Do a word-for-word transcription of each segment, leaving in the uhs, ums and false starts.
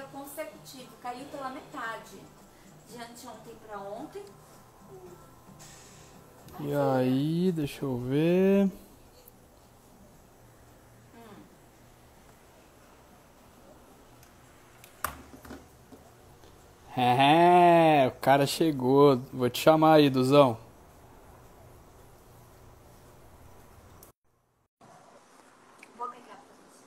consecutivo, caiu pela metade. De anteontem para ontem. E aí, deixa eu ver. É, o cara chegou. Vou te chamar aí, Duzão. Vou pegar pra você.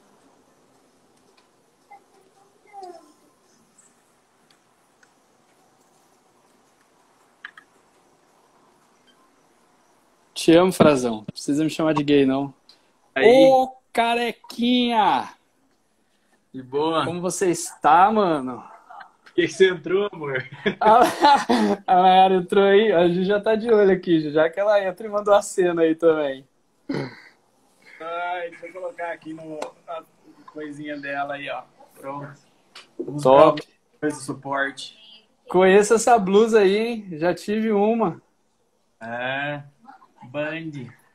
Te amo, Frazão. Não precisa me chamar de gay, não. Aí, Ô, carequinha! de boa. Como você está, mano? Por que que você entrou, amor? A, a Mayara entrou aí, a gente já tá de olho aqui, já que ela entra e mandou a cena aí também. Ai, deixa eu colocar aqui no, na coisinha dela aí, ó. Pronto. Vamos Top. para o suporte. Conheço essa blusa aí, hein? Já tive uma. É, Band.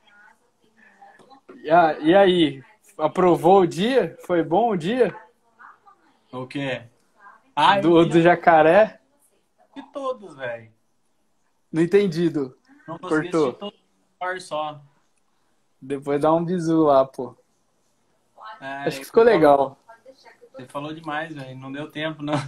E, a- e aí, aprovou o dia? Foi bom o dia? O quê? Ah, eu Do, vi do jacaré? de todos, velho. Não entendi, Du. Não consegui assistir Cortou. todos par só. Depois dá um bisu lá, pô. É, Acho que ficou você falou- legal. Você falou demais, velho. Não deu tempo, não.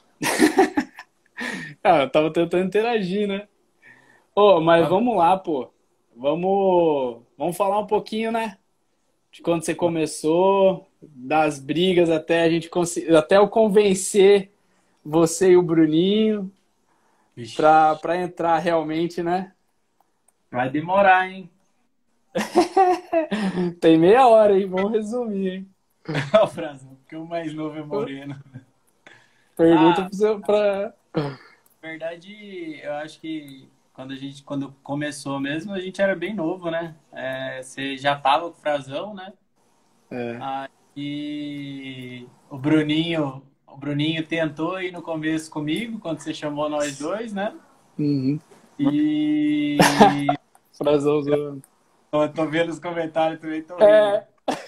Ah, eu tava tentando interagir, né? Ô, mas Tá. vamos lá, pô. Vamos, vamos falar um pouquinho, né? De quando você começou, das brigas até a gente conseguir, até eu convencer você e o Bruninho Vixe, pra, pra entrar realmente, né? vai demorar, hein? Tem meia hora aí, vamos resumir, hein? O Frazão, porque o mais novo é moreno. Pergunta Ah, pro seu, pra... Na verdade, eu acho que quando a gente, quando começou mesmo, a gente era bem novo, né? É, você já tava com o Frazão, né? É. Aí o Bruninho, o Bruninho tentou ir no começo comigo, quando você chamou nós dois, né? Uhum. E Frazão zoando. eu tô vendo os comentários também, tô rindo. É.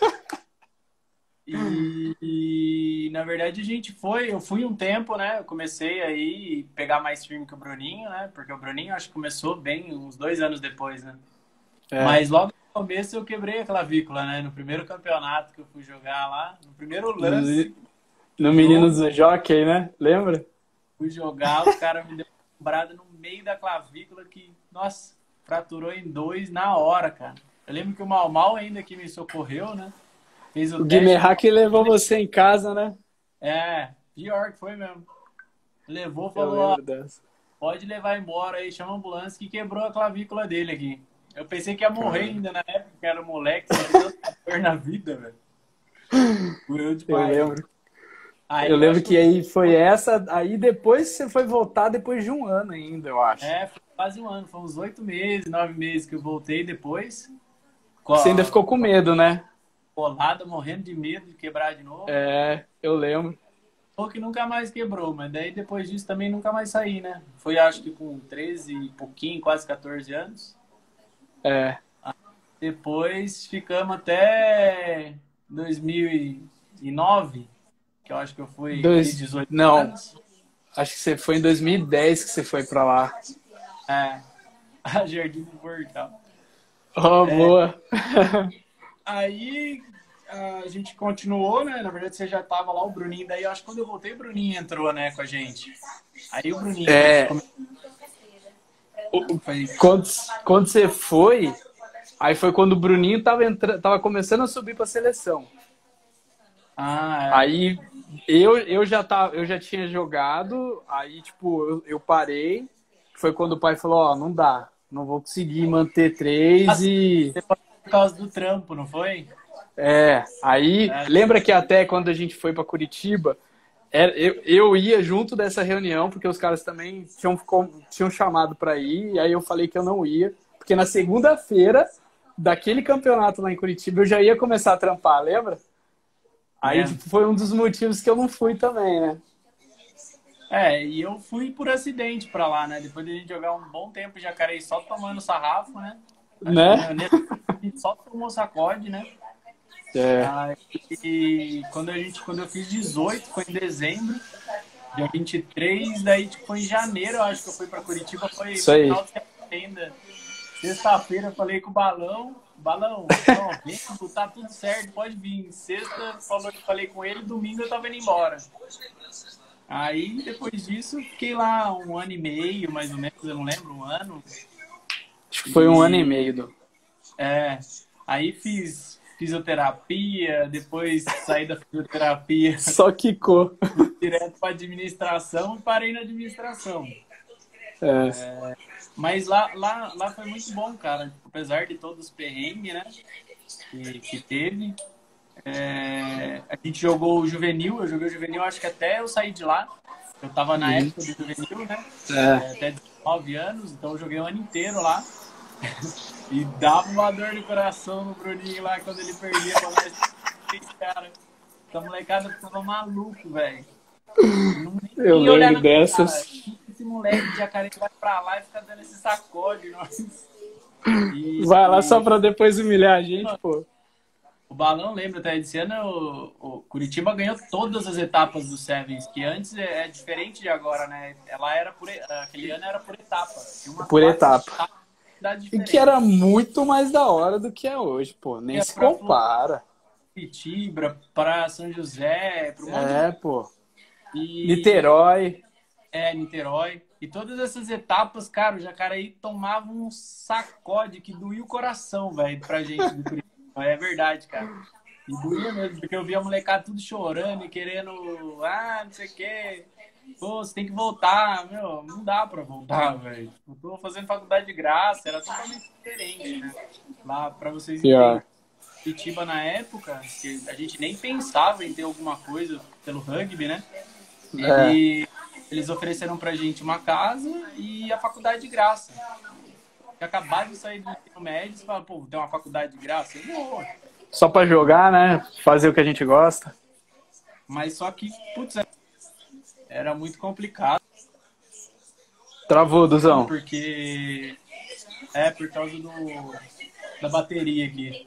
E, e, na verdade a gente foi, eu fui um tempo, né? Eu comecei aí pegar mais firme que o Bruninho, né? Porque o Bruninho acho que começou bem uns dois anos depois, né? É. Mas logo no começo eu quebrei a clavícula, né? No primeiro campeonato que eu fui jogar lá, no primeiro lance, No Meninos do Jockey, né? Lembra? fui jogar, o cara me deu uma quebrada no meio da clavícula que, nossa, fraturou em dois na hora, cara. Eu lembro que o Mal Mal ainda que me socorreu, né? Fez o O teste. Guimerá que levou você em casa, né? É, pior que foi mesmo. Levou, Eu falou, ó, lembro dessa. pode levar embora aí, chama a ambulância que quebrou a clavícula dele aqui. Eu pensei que ia morrer ainda na época, que era moleque, sem tanta dor na vida, velho. Doeu Eu demais. lembro. Aí Eu lembro acho que aí foi essa. Aí depois você foi voltar depois de um ano ainda, eu acho. É, foi quase um ano, foi uns oito meses, nove meses que eu voltei depois. Com Você ainda a ficou com medo, né? colada, morrendo de medo de quebrar de novo. É, eu lembro. Ou que nunca mais quebrou, mas daí depois disso também nunca mais saí, né? Foi acho que com treze e pouquinho, quase quatorze anos. É. Depois ficamos até dois mil e nove, que eu acho que eu fui Dois... fiz dezoito Não, anos. acho que você foi em dois mil e dez que você foi pra lá. É, a Jardim do Portal. Oh, É. boa. Aí a gente continuou, né? Na verdade você já tava lá, o Bruninho. Daí eu acho que quando eu voltei, o Bruninho entrou, né, com a gente. Aí o Bruninho É. come- O- foi- Quando, quando você foi, aí foi quando o Bruninho tava, entra... tava começando a subir pra seleção. Ah, é. Aí eu, eu, já tava, eu já tinha jogado, aí tipo, eu, eu parei. Foi quando o pai falou, ó, não dá, não vou conseguir manter três e... Você foi por causa do trampo, não foi? É, aí, É. lembra que até quando a gente foi pra Curitiba, era- eu, eu ia junto dessa reunião, porque os caras também tinham, ficou- tinham chamado pra ir, e aí eu falei que eu não ia, porque na segunda-feira daquele campeonato lá em Curitiba eu já ia começar a trampar, lembra? Aí É. tipo, foi um dos motivos que eu não fui também, né? É, e eu fui por acidente pra lá, né? Depois de a gente jogar um bom tempo em Jacareí só tomando sarrafo, né? Acho Né? que nesse- a gente só tomou sacode, né? É. Aí, quando, a gente, quando eu fiz dezoito, foi em dezembro, dia vinte e três, daí tipo, foi em janeiro, eu acho que eu fui pra Curitiba, foi Isso aí. final de semana ainda. Sexta-feira eu falei com o Balão, Balão, não, vem, tá tudo certo, pode vir. Sexta, falou, falei com ele, domingo eu tava indo embora. Aí, depois disso, fiquei lá um ano e meio, mais ou menos, eu não lembro, um ano. Acho que foi um ano e meio. Do... É, aí fiz fisioterapia, depois saí da fisioterapia. Só quicou. Direto para administração e parei na administração. É. É, mas lá, lá, lá foi muito bom, cara. Apesar de todos os perrengues, né? Que, que teve. É, a gente jogou o juvenil, eu joguei o juvenil, acho que até eu saí de lá. Eu tava na uhum. época do juvenil, né? É. Até dezenove anos, então eu joguei o ano inteiro lá. E dava uma dor no coração no Bruninho lá quando ele perdia. Cara, essa molecada ficava maluco, velho. Eu lembro dessas. Cara, esse moleque de Jacareí vai pra lá e fica dando esse sacode. Nós. E, vai lá e... só pra depois humilhar a gente, pô. O Balão lembra até desse ano, o, o Curitiba ganhou todas as etapas do Sevens, que antes é, é diferente de agora, né? Ela era por, aquele ano era por etapa. Uma por etapa. E que era muito mais da hora do que é hoje, pô. Nem se compara. Curitiba, para São José, pro É, de... pô. E... Niterói. É, Niterói. E todas essas etapas, cara, o Jacareí tomava um sacode que doía o coração, velho, pra gente do Curitiba. É verdade, cara. E doía mesmo, porque eu via a molecada tudo chorando e querendo, ah, não sei o quê. Pô, você tem que voltar. Meu, não dá pra voltar, velho. Eu tô fazendo faculdade de graça, era totalmente diferente, né? Lá, pra vocês entenderem. Curitiba, na época, que a gente nem pensava em ter alguma coisa pelo rugby, né? E é. Eles ofereceram pra gente uma casa e a faculdade de graça. Acabaram de sair do ensino médio e falaram, pô, tem uma faculdade de graça? Eu vou. Só pra jogar, né? Fazer o que a gente gosta. Mas só que, putz, era muito complicado. Travou, Duzão. Porque... É, por causa do... da bateria aqui.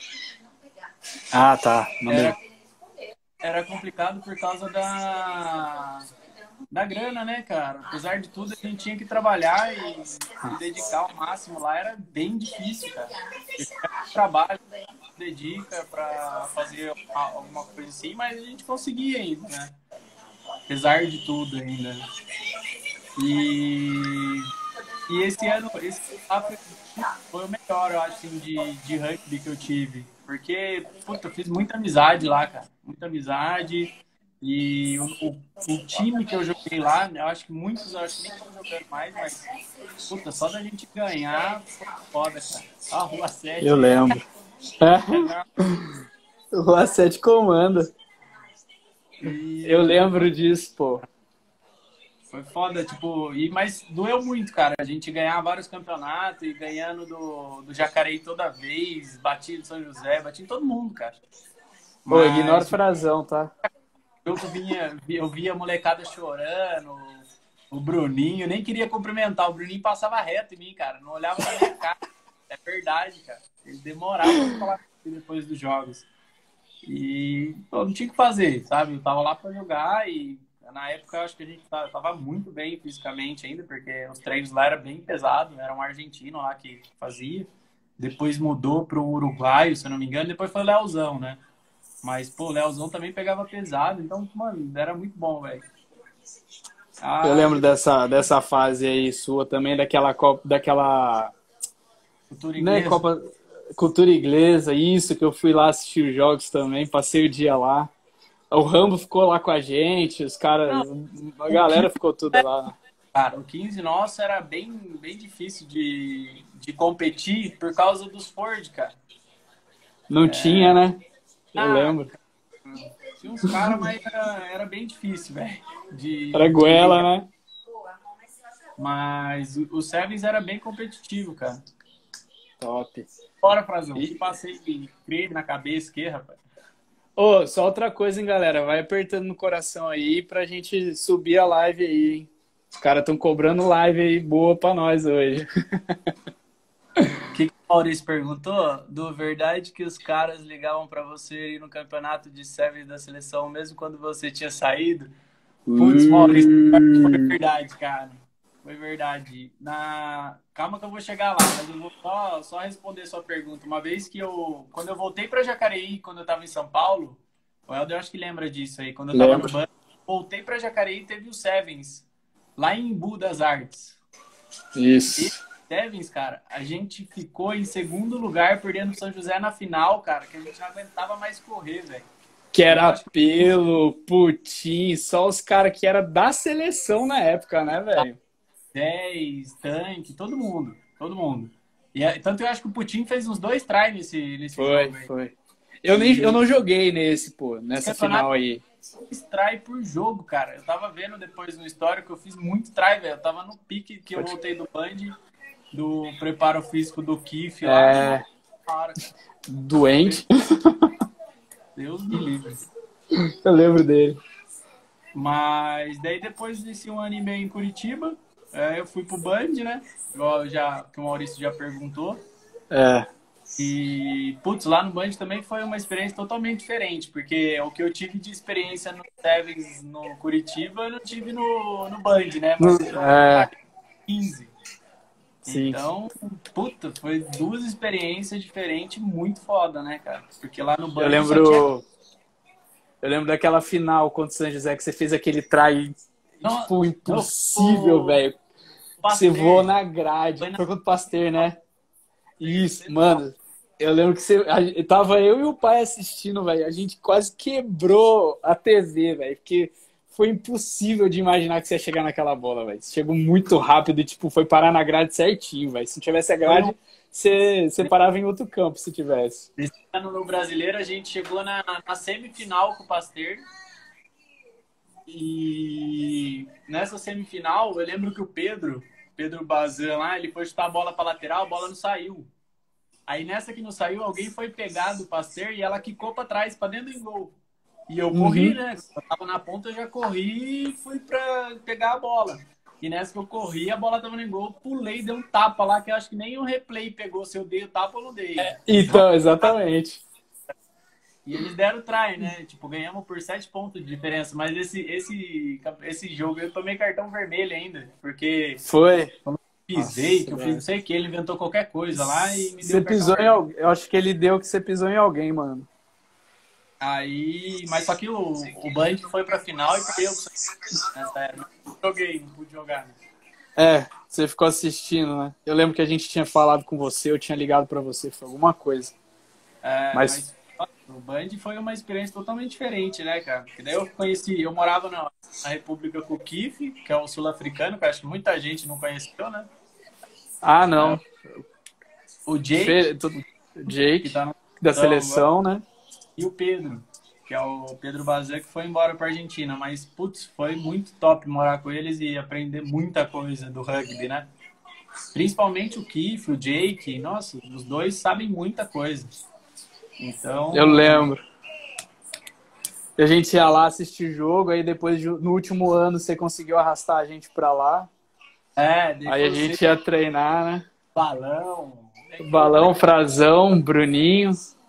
Ah, tá. Era, era complicado por causa da... da grana, né, cara? Apesar de tudo, a gente tinha que trabalhar e se dedicar ao máximo lá. Era bem difícil, cara. O trabalho dedica pra fazer alguma coisa assim, mas a gente conseguia ainda, né? Apesar de tudo ainda. E, e esse ano, esse foi o melhor, eu acho, assim, de, de rugby que eu tive. Porque, puta, eu fiz muita amizade lá, cara. Muita amizade. E o, o, o time que eu joguei lá, eu acho que muitos, eu acho que nem estão jogando mais, mas, puta, só da gente ganhar, foi foda, cara. A Rua sete. Eu lembro. É. Rua sete comanda. E... Eu lembro disso, pô. Foi foda, tipo, e, mas doeu muito, cara. A gente ganhar vários campeonatos e ganhando do, do Jacareí toda vez, bati do São José, bati em todo mundo, cara. Pô, mas... ignora o frasão, tá? Eu vinha, eu via a molecada chorando, o Bruninho, nem queria cumprimentar, o Bruninho passava reto em mim, cara, não olhava na minha cara. É verdade, cara. Ele demorava pra falar comigo depois dos jogos. E pô, não tinha o que fazer, sabe? Eu tava lá pra jogar e na época eu acho que a gente tava muito bem fisicamente ainda, porque os treinos lá eram bem pesados, era um argentino lá que fazia. Depois mudou pro uruguaio, se eu não me engano, depois foi o Leozão, né? Mas, pô, o Leozão também pegava pesado, então, mano, era muito bom, velho. Ah, eu lembro dessa, dessa fase aí sua também, daquela Copa, daquela... Cultura inglesa. Né, Copa... Cultura inglesa, isso, que eu fui lá assistir os jogos também, passei o dia lá. O Rambo ficou lá com a gente, os caras, a galera ficou toda lá. Cara, o quinze nosso era bem, bem difícil de, de competir por causa dos Ford, cara. Não é... tinha, né? Eu ah, lembro. Tinha uns caras, mas era, era bem difícil, velho. Era goela, de... né? Mas o, o Sevens era bem competitivo, cara. Top. Bora, Frazão. E passei creme na cabeça aqui, rapaz. Ô, oh, só outra coisa, hein, galera. Vai apertando no coração aí pra gente subir a live aí, hein? Os caras estão cobrando live aí boa pra nós hoje. O que, que o Maurício perguntou? Do verdade que os caras ligavam pra você ir no campeonato de Sevens da seleção, mesmo quando você tinha saído? Putz, Maurício, foi Hum. verdade, cara. Foi verdade. Na... Calma que eu vou chegar lá, mas eu vou só, só responder sua pergunta. Uma vez que eu... Quando eu voltei para Jacareí, quando eu tava em São Paulo, o Helder acho que lembra disso aí. Quando eu tava no Lembro. banco, voltei para Jacareí, teve o Sevens, lá em Embu das Artes. E Isso. Sevens, cara, a gente ficou em segundo lugar, perdendo o São José na final, cara, que a gente não aguentava mais correr, velho. Que E eu era acho que Pelo, Putin, só os caras que era da seleção na época, né, velho? dez, Tanque, todo mundo, todo mundo. E é- tanto eu acho que o Putin fez uns dois tries nesse, nesse Foi, jogo aí. foi. Eu, nem, eu E não joguei nesse, pô, nessa campeonato final aí. dois try por jogo, cara. Eu tava vendo depois no histórico, eu fiz muito try, velho. Eu tava no pique que eu voltei do Band, do preparo físico do Kiff lá. É, Cara, doente. Deus me livre. Eu lembro dele. Mas daí depois desse um ano e meio em Curitiba, é, eu fui pro Band, né? Igual já, que o Maurício já perguntou. É, E, putz, lá no Band também foi uma experiência totalmente diferente, porque o que eu tive de experiência no Sevens, no Curitiba, eu não tive no, no Band, né? Mas No- eu é. quinze. sim. Então, puta, foi duas experiências diferentes muito foda, né, cara? Porque lá no Band Eu só tinha... lembro. Eu lembro daquela final contra o São José que você fez aquele try, Não, tipo, impossível, o- velho. Você Pasteur. voou na grade. Foi na- Foi contra o Pasteur, né? Isso, mano. Eu lembro que você. a- Tava eu e o pai assistindo, velho. A gente quase quebrou a T V, velho. Porque foi impossível de imaginar que você ia chegar naquela bola, velho. Você chegou muito rápido e, tipo, foi parar na grade certinho, velho. Se não tivesse a grade, você, você parava em outro campo se tivesse. Esse ano no Brasileiro, a gente chegou na, na semifinal com o Pasteur. E nessa semifinal, eu lembro que o Pedro, Pedro Bazan lá, ele foi chutar a bola pra lateral, a bola não saiu. Aí nessa que não saiu, alguém foi pegar do Pasteur e ela quicou pra trás, pra dentro do gol. E eu corri, Uhum. né? Eu tava na ponta, eu já corri e fui pra pegar a bola. E nessa que eu corri, a bola tava no gol, pulei, dei um tapa lá, que eu acho que nem o replay pegou se eu dei o tapa ou não dei. Então, exatamente. E eles deram try, né? Tipo, ganhamos por sete pontos de diferença. Mas esse, esse, esse jogo eu tomei cartão vermelho ainda. Porque Foi. pisei, Nossa, que eu fiz velho. não sei o que, ele inventou qualquer coisa lá e me Você deu pisou cartão em vermelho. alguém. Eu acho que ele deu que você pisou em alguém, mano. Aí, mas só que o, o Band foi pra final e perdeu nessa era. Não joguei, não pude jogar. Né? É, você ficou assistindo, né? Eu lembro que a gente tinha falado com você, eu tinha ligado pra você, foi alguma coisa. É, Mas- mas... o Band foi uma experiência totalmente diferente, né, cara? Porque daí eu conheci, eu morava na, na República com o Kiff, que é o sul-africano, que eu acho que muita gente não conheceu, né? Ah, não. O Jake, Fe- tu- que Jake, tá no... da seleção, né? E o Pedro, que é o Pedro Bazan, que foi embora pra Argentina. Mas, putz, foi muito top morar com eles e aprender muita coisa do rugby, né? Principalmente o Kiff, o Jake. Nossa, os dois sabem muita coisa. Então... Eu lembro. E a gente ia lá assistir jogo, aí depois, de- no último ano, você conseguiu arrastar a gente pra lá. É, depois Aí a gente ia treinar, né? balão. Balão, Frazão, Bruninho.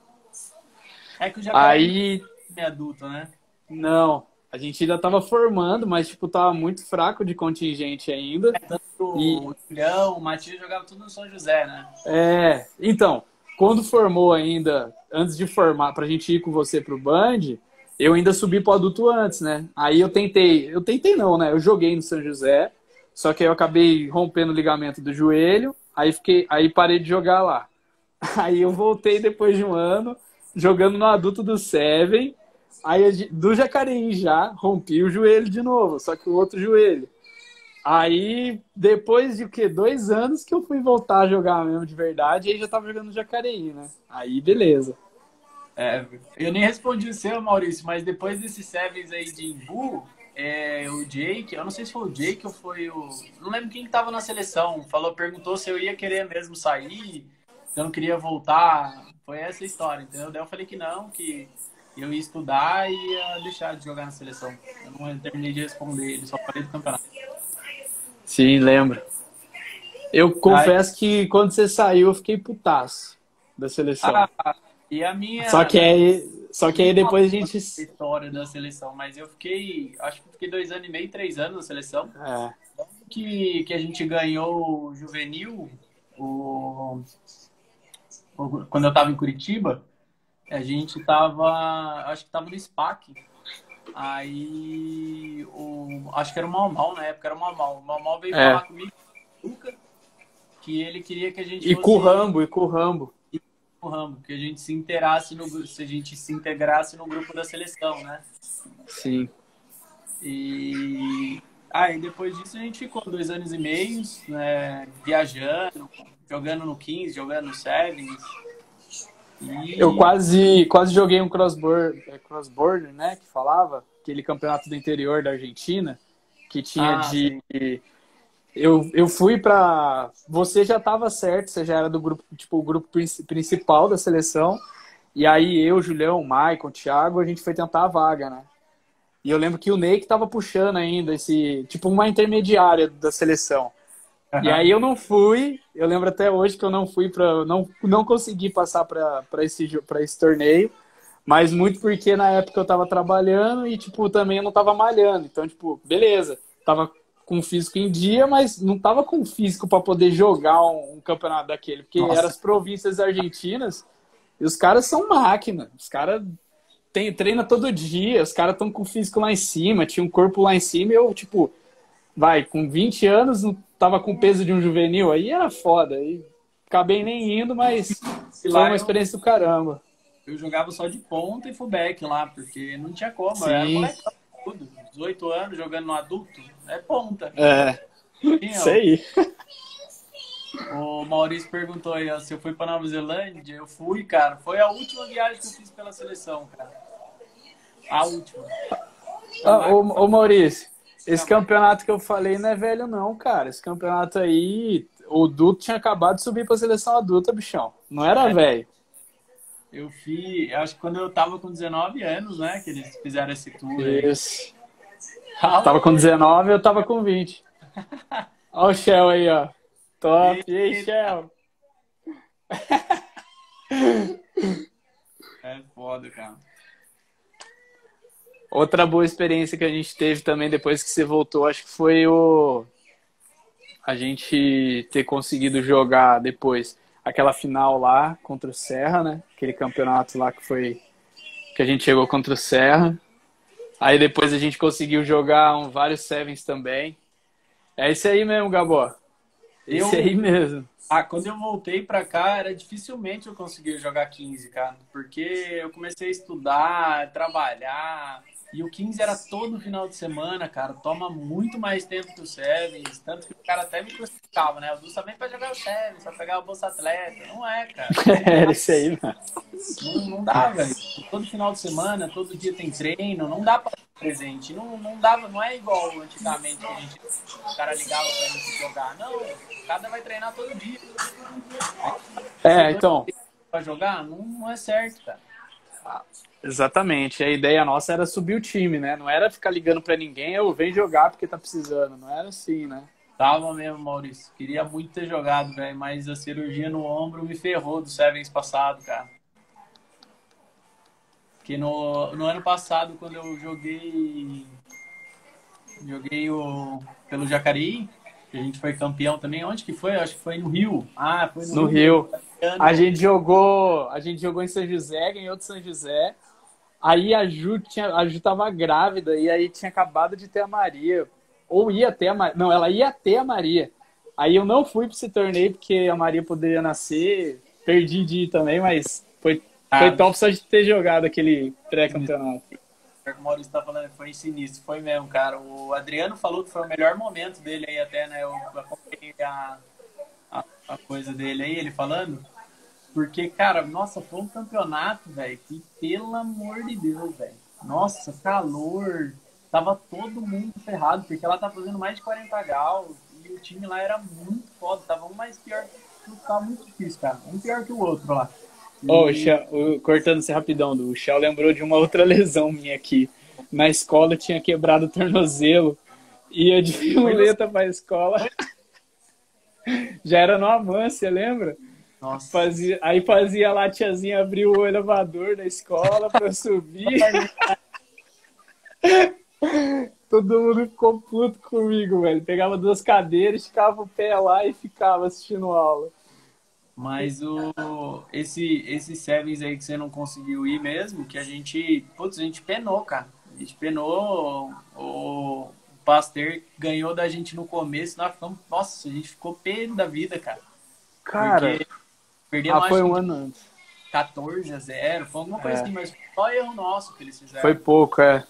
É que o Jacareí Aí, é adulto, né? não, a gente ainda tava formando, mas, tipo, tava muito fraco de contingente ainda. O E- Julião, o Matias jogava tudo no São José, né? É, então, quando formou ainda, antes de formar, pra gente ir com você pro Band, eu ainda subi pro adulto antes, né? Aí eu tentei, eu tentei não, né? Eu joguei no São José, só que aí eu acabei rompendo o ligamento do joelho, aí fiquei, aí parei de jogar lá. Aí eu voltei depois de um ano, jogando no adulto do Seven, aí a gen- do Jacareí já, rompi o joelho de novo, só que o outro joelho. Aí, depois de o quê? Dois anos que eu fui voltar a jogar mesmo de verdade, aí já tava jogando no Jacareí, né? Aí, beleza. É, eu nem respondi o seu, Maurício, mas depois desses Sevens aí de Imbu, é, o Jake, eu não sei se foi o Jake ou foi o... Não lembro quem que tava na seleção, falou, perguntou se eu ia querer mesmo sair, se eu não queria voltar, foi essa a história, entendeu? Daí eu falei que não, que eu ia estudar e ia deixar de jogar na seleção. Eu não terminei de responder, ele só falei do campeonato. Sim, lembro. Eu confesso que quando você saiu, eu fiquei putaço da seleção. Ah, e a minha... Só que aí, Só que aí depois a gente... História da seleção, mas eu fiquei, acho que fiquei dois anos e meio, três anos na seleção. É. Que, que a gente ganhou o juvenil, o, o, quando eu tava em Curitiba, a gente tava, acho que tava no SPAC. Aí, o, acho que era o Mal Mal, na época era o Mal Mal. O Mal Mal veio É. falar comigo, que ele queria que a gente E fosse... com o Rambo, e com o Rambo. E com o Rambo, que a gente se integrasse no, se a gente se integrasse no grupo da seleção, né? Sim. E aí, depois disso, a gente ficou dois anos e meio, né, viajando, jogando no quinze, jogando no Sevens. E... Eu quase, quase joguei um crossboard, é crossboard, né, que falava, aquele campeonato do interior da Argentina, que tinha Ah, de... Sim. Eu, eu fui pra... Você já tava certo, você já era do grupo, tipo, o grupo principal da seleção, e aí eu, Julião, Maicon, Thiago, a gente foi tentar a vaga, né? E eu lembro que o Ney que tava puxando ainda esse, tipo, uma intermediária da seleção. Uhum. E aí eu não fui, eu lembro até hoje que eu não fui para não não consegui passar para esse para esse torneio, mas muito porque na época eu tava trabalhando e tipo também eu não tava malhando. Então, tipo, beleza, tava com o físico em dia, mas não tava com o físico para poder jogar um, um campeonato daquele, porque Nossa. Eram as províncias argentinas e os caras são máquina, os caras tem, treina todo dia, os caras estão com o físico lá em cima, tinha um corpo lá em cima e eu, tipo, vai, com vinte anos, não tava com o peso de um juvenil, aí era foda, aí acabei nem indo, mas foi uma experiência do caramba. Eu jogava só de ponta e fullback lá, porque não tinha como, Sim. eu era molecão, tudo, dezoito anos jogando no adulto, é ponta. É, isso aí. O Maurício perguntou aí, ó, se eu fui pra Nova Zelândia. Eu fui, cara. Foi a última viagem que eu fiz pela seleção, cara. A última. Ah, ô, ô Maurício, esse campeonato que eu falei não é velho não, cara. Esse campeonato aí, o Duto tinha acabado de subir pra seleção adulta, bichão. Não era é. velho. Eu fiz, acho que quando eu tava com dezenove anos, né, que eles fizeram esse tour. Isso. Aí. Tava com dezenove, eu tava com vinte. Olha o Shell aí, ó. Top, e aí, Shell? É foda, cara. Outra boa experiência que a gente teve também depois que você voltou, acho que foi o... a gente ter conseguido jogar depois aquela final lá contra o Serra, né? Aquele campeonato lá que foi... que a gente chegou contra o Serra. Aí depois a gente conseguiu jogar um, vários Sevens também. É isso aí mesmo, Gabó. Esse eu, aí mesmo. Ah, quando eu voltei pra cá, era dificilmente eu conseguia jogar quinze, cara. Porque eu comecei a estudar, trabalhar. E o quinze era todo final de semana, cara. Toma muito mais tempo que o Sevens. Tanto que o cara até me crucificava, né? O Du só vem pra jogar o Sevens, só pegar o Bolsa Atleta. Não é, cara. Era isso aí, mano. Não, não dá, velho. Todo final de semana, todo dia tem treino. Não dá pra presente. Não, não dava, não é igual antigamente que a gente, o cara ligava pra gente jogar. Não, o cara vai treinar todo dia. É, então. Pra jogar, não, não é certo, cara. Exatamente. A ideia nossa era subir o time, né? Não era ficar ligando pra ninguém, eu venho jogar porque tá precisando. Não era assim, né? Tava mesmo, Maurício. Queria muito ter jogado, velho, mas a cirurgia no ombro me ferrou do Sevens passado, cara. Porque no, no ano passado, quando eu joguei joguei o, pelo Jacareí, que a gente foi campeão também. Onde que foi? Acho que foi no Rio. Ah, foi no, no Rio. Rio. A gente jogou, a gente jogou em São José, ganhou de São José. Aí a Ju, tinha, a Ju tava grávida e aí tinha acabado de ter a Maria. Ou ia ter a Maria. Não, ela ia ter a Maria. Aí eu não fui para esse torneio porque a Maria poderia nascer. Perdi de ir também, mas foi, ah, foi top só de ter jogado aquele pré-campeonato. O Maurício tá falando que foi sinistro. Foi mesmo, cara. O Adriano falou que foi o melhor momento dele aí até, né? Eu acompanhei a, a, a coisa dele aí, ele falando. Porque, cara, nossa, foi um campeonato, velho, que pelo amor de Deus, velho. Nossa, calor. Tava todo mundo ferrado, porque ela tá fazendo mais de quarenta graus e o time lá era muito foda. Tava um mais pior, tava muito difícil, cara. Um pior que o outro lá. E... Oh, o, cortando-se rapidão, o Shell lembrou de uma outra lesão minha aqui. Na escola eu tinha quebrado o tornozelo. Ia de muleta pra escola. Já era no Amância, lembra? Nossa. Fazia, aí fazia lá a tiazinha abrir o elevador da escola pra subir. Todo mundo ficou puto comigo, velho. Pegava duas cadeiras, ficava o pé lá e ficava assistindo aula. Mas o, esse, esse Sevens aí que você não conseguiu ir mesmo, que a gente, putz, a gente penou, cara. A gente penou, o Pasteur ganhou da gente no começo, nós ficamos, nossa, a gente ficou pé da vida, cara. Cara, Porque perdemos ah, foi acho um que ano antes. quatorze a zero, foi alguma coisa É. assim, mas foi só erro nosso que eles fizeram. Foi pouco, é.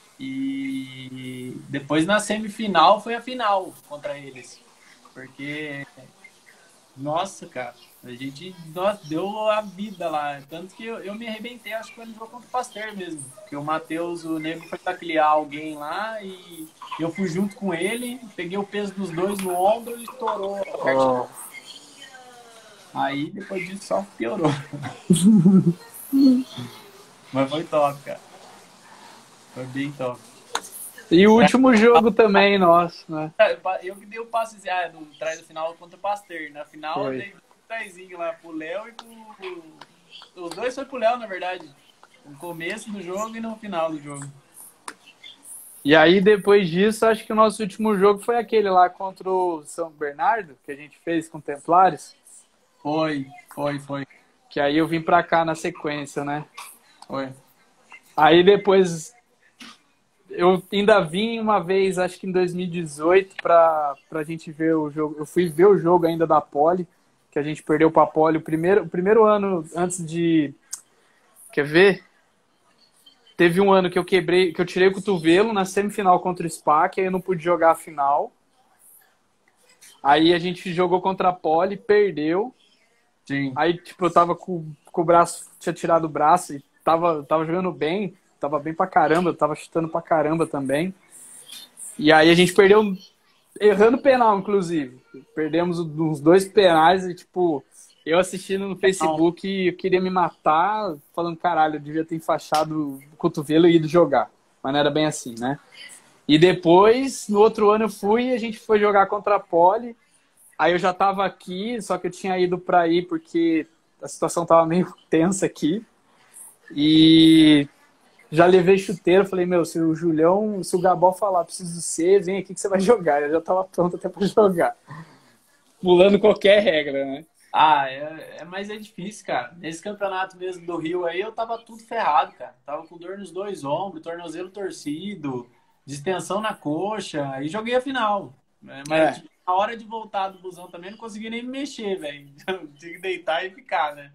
E depois na semifinal foi a final contra eles. Porque, nossa, cara, a gente nossa, deu a vida lá. Tanto que eu, eu me arrebentei, acho que foi no jogo contra o Pasteur mesmo. Que o Matheus, o Nego, foi taclear alguém lá e eu fui junto com ele, peguei o peso dos dois no ombro e estourou a parte. Oh. Aí depois disso só piorou. Mas foi top, cara. Foi bem top. E o último jogo também, nosso, né? Eu que dei o passe ah, no trás da final contra o Pasteur. Na final Foi. eu dei um trezinho lá pro Léo e pro. Os dois foi pro Léo, na verdade. No começo do jogo e no final do jogo. E aí, depois disso, acho que o nosso último jogo foi aquele lá contra o São Bernardo, que a gente fez com o Templários. Foi, foi, foi. Que aí eu vim pra cá na sequência, né? Foi. Aí depois eu ainda vim uma vez, acho que em dois mil e dezoito, pra, pra gente ver o jogo. Eu fui ver o jogo ainda da Poli, que a gente perdeu pra Poli o primeiro, o primeiro ano antes de... Quer ver? Teve um ano que eu quebrei, que eu tirei o cotovelo na semifinal contra o SPAC, aí eu não pude jogar a final. Aí a gente jogou contra a Poli, perdeu. Sim. Aí, tipo, eu tava com, com o braço, tinha tirado o braço e tava, tava jogando bem, tava bem pra caramba, tava chutando pra caramba também. E aí a gente perdeu, errando penal, inclusive. Perdemos uns dois penais e, tipo, eu assistindo no Facebook e eu queria me matar, falando, caralho, eu devia ter enfaixado o cotovelo e ido jogar. Mas não era bem assim, né? E depois, no outro ano eu fui e a gente foi jogar contra a Poli. Aí eu já tava aqui, só que eu tinha ido pra ir porque a situação tava meio tensa aqui. E já levei chuteiro, falei, meu, se o Julião, se o Gabó falar, preciso de você, vem aqui que você vai jogar. Eu já tava pronto até pra jogar. Pulando qualquer regra, né? Ah, é, é, mas é difícil, cara. Nesse campeonato mesmo do Rio aí, eu tava tudo ferrado, cara. Tava com dor nos dois ombros, tornozelo torcido, distensão na coxa, e joguei a final. Mas, É. tipo, na hora de voltar do busão também, não consegui nem me mexer, velho. Tinha que deitar e ficar, né?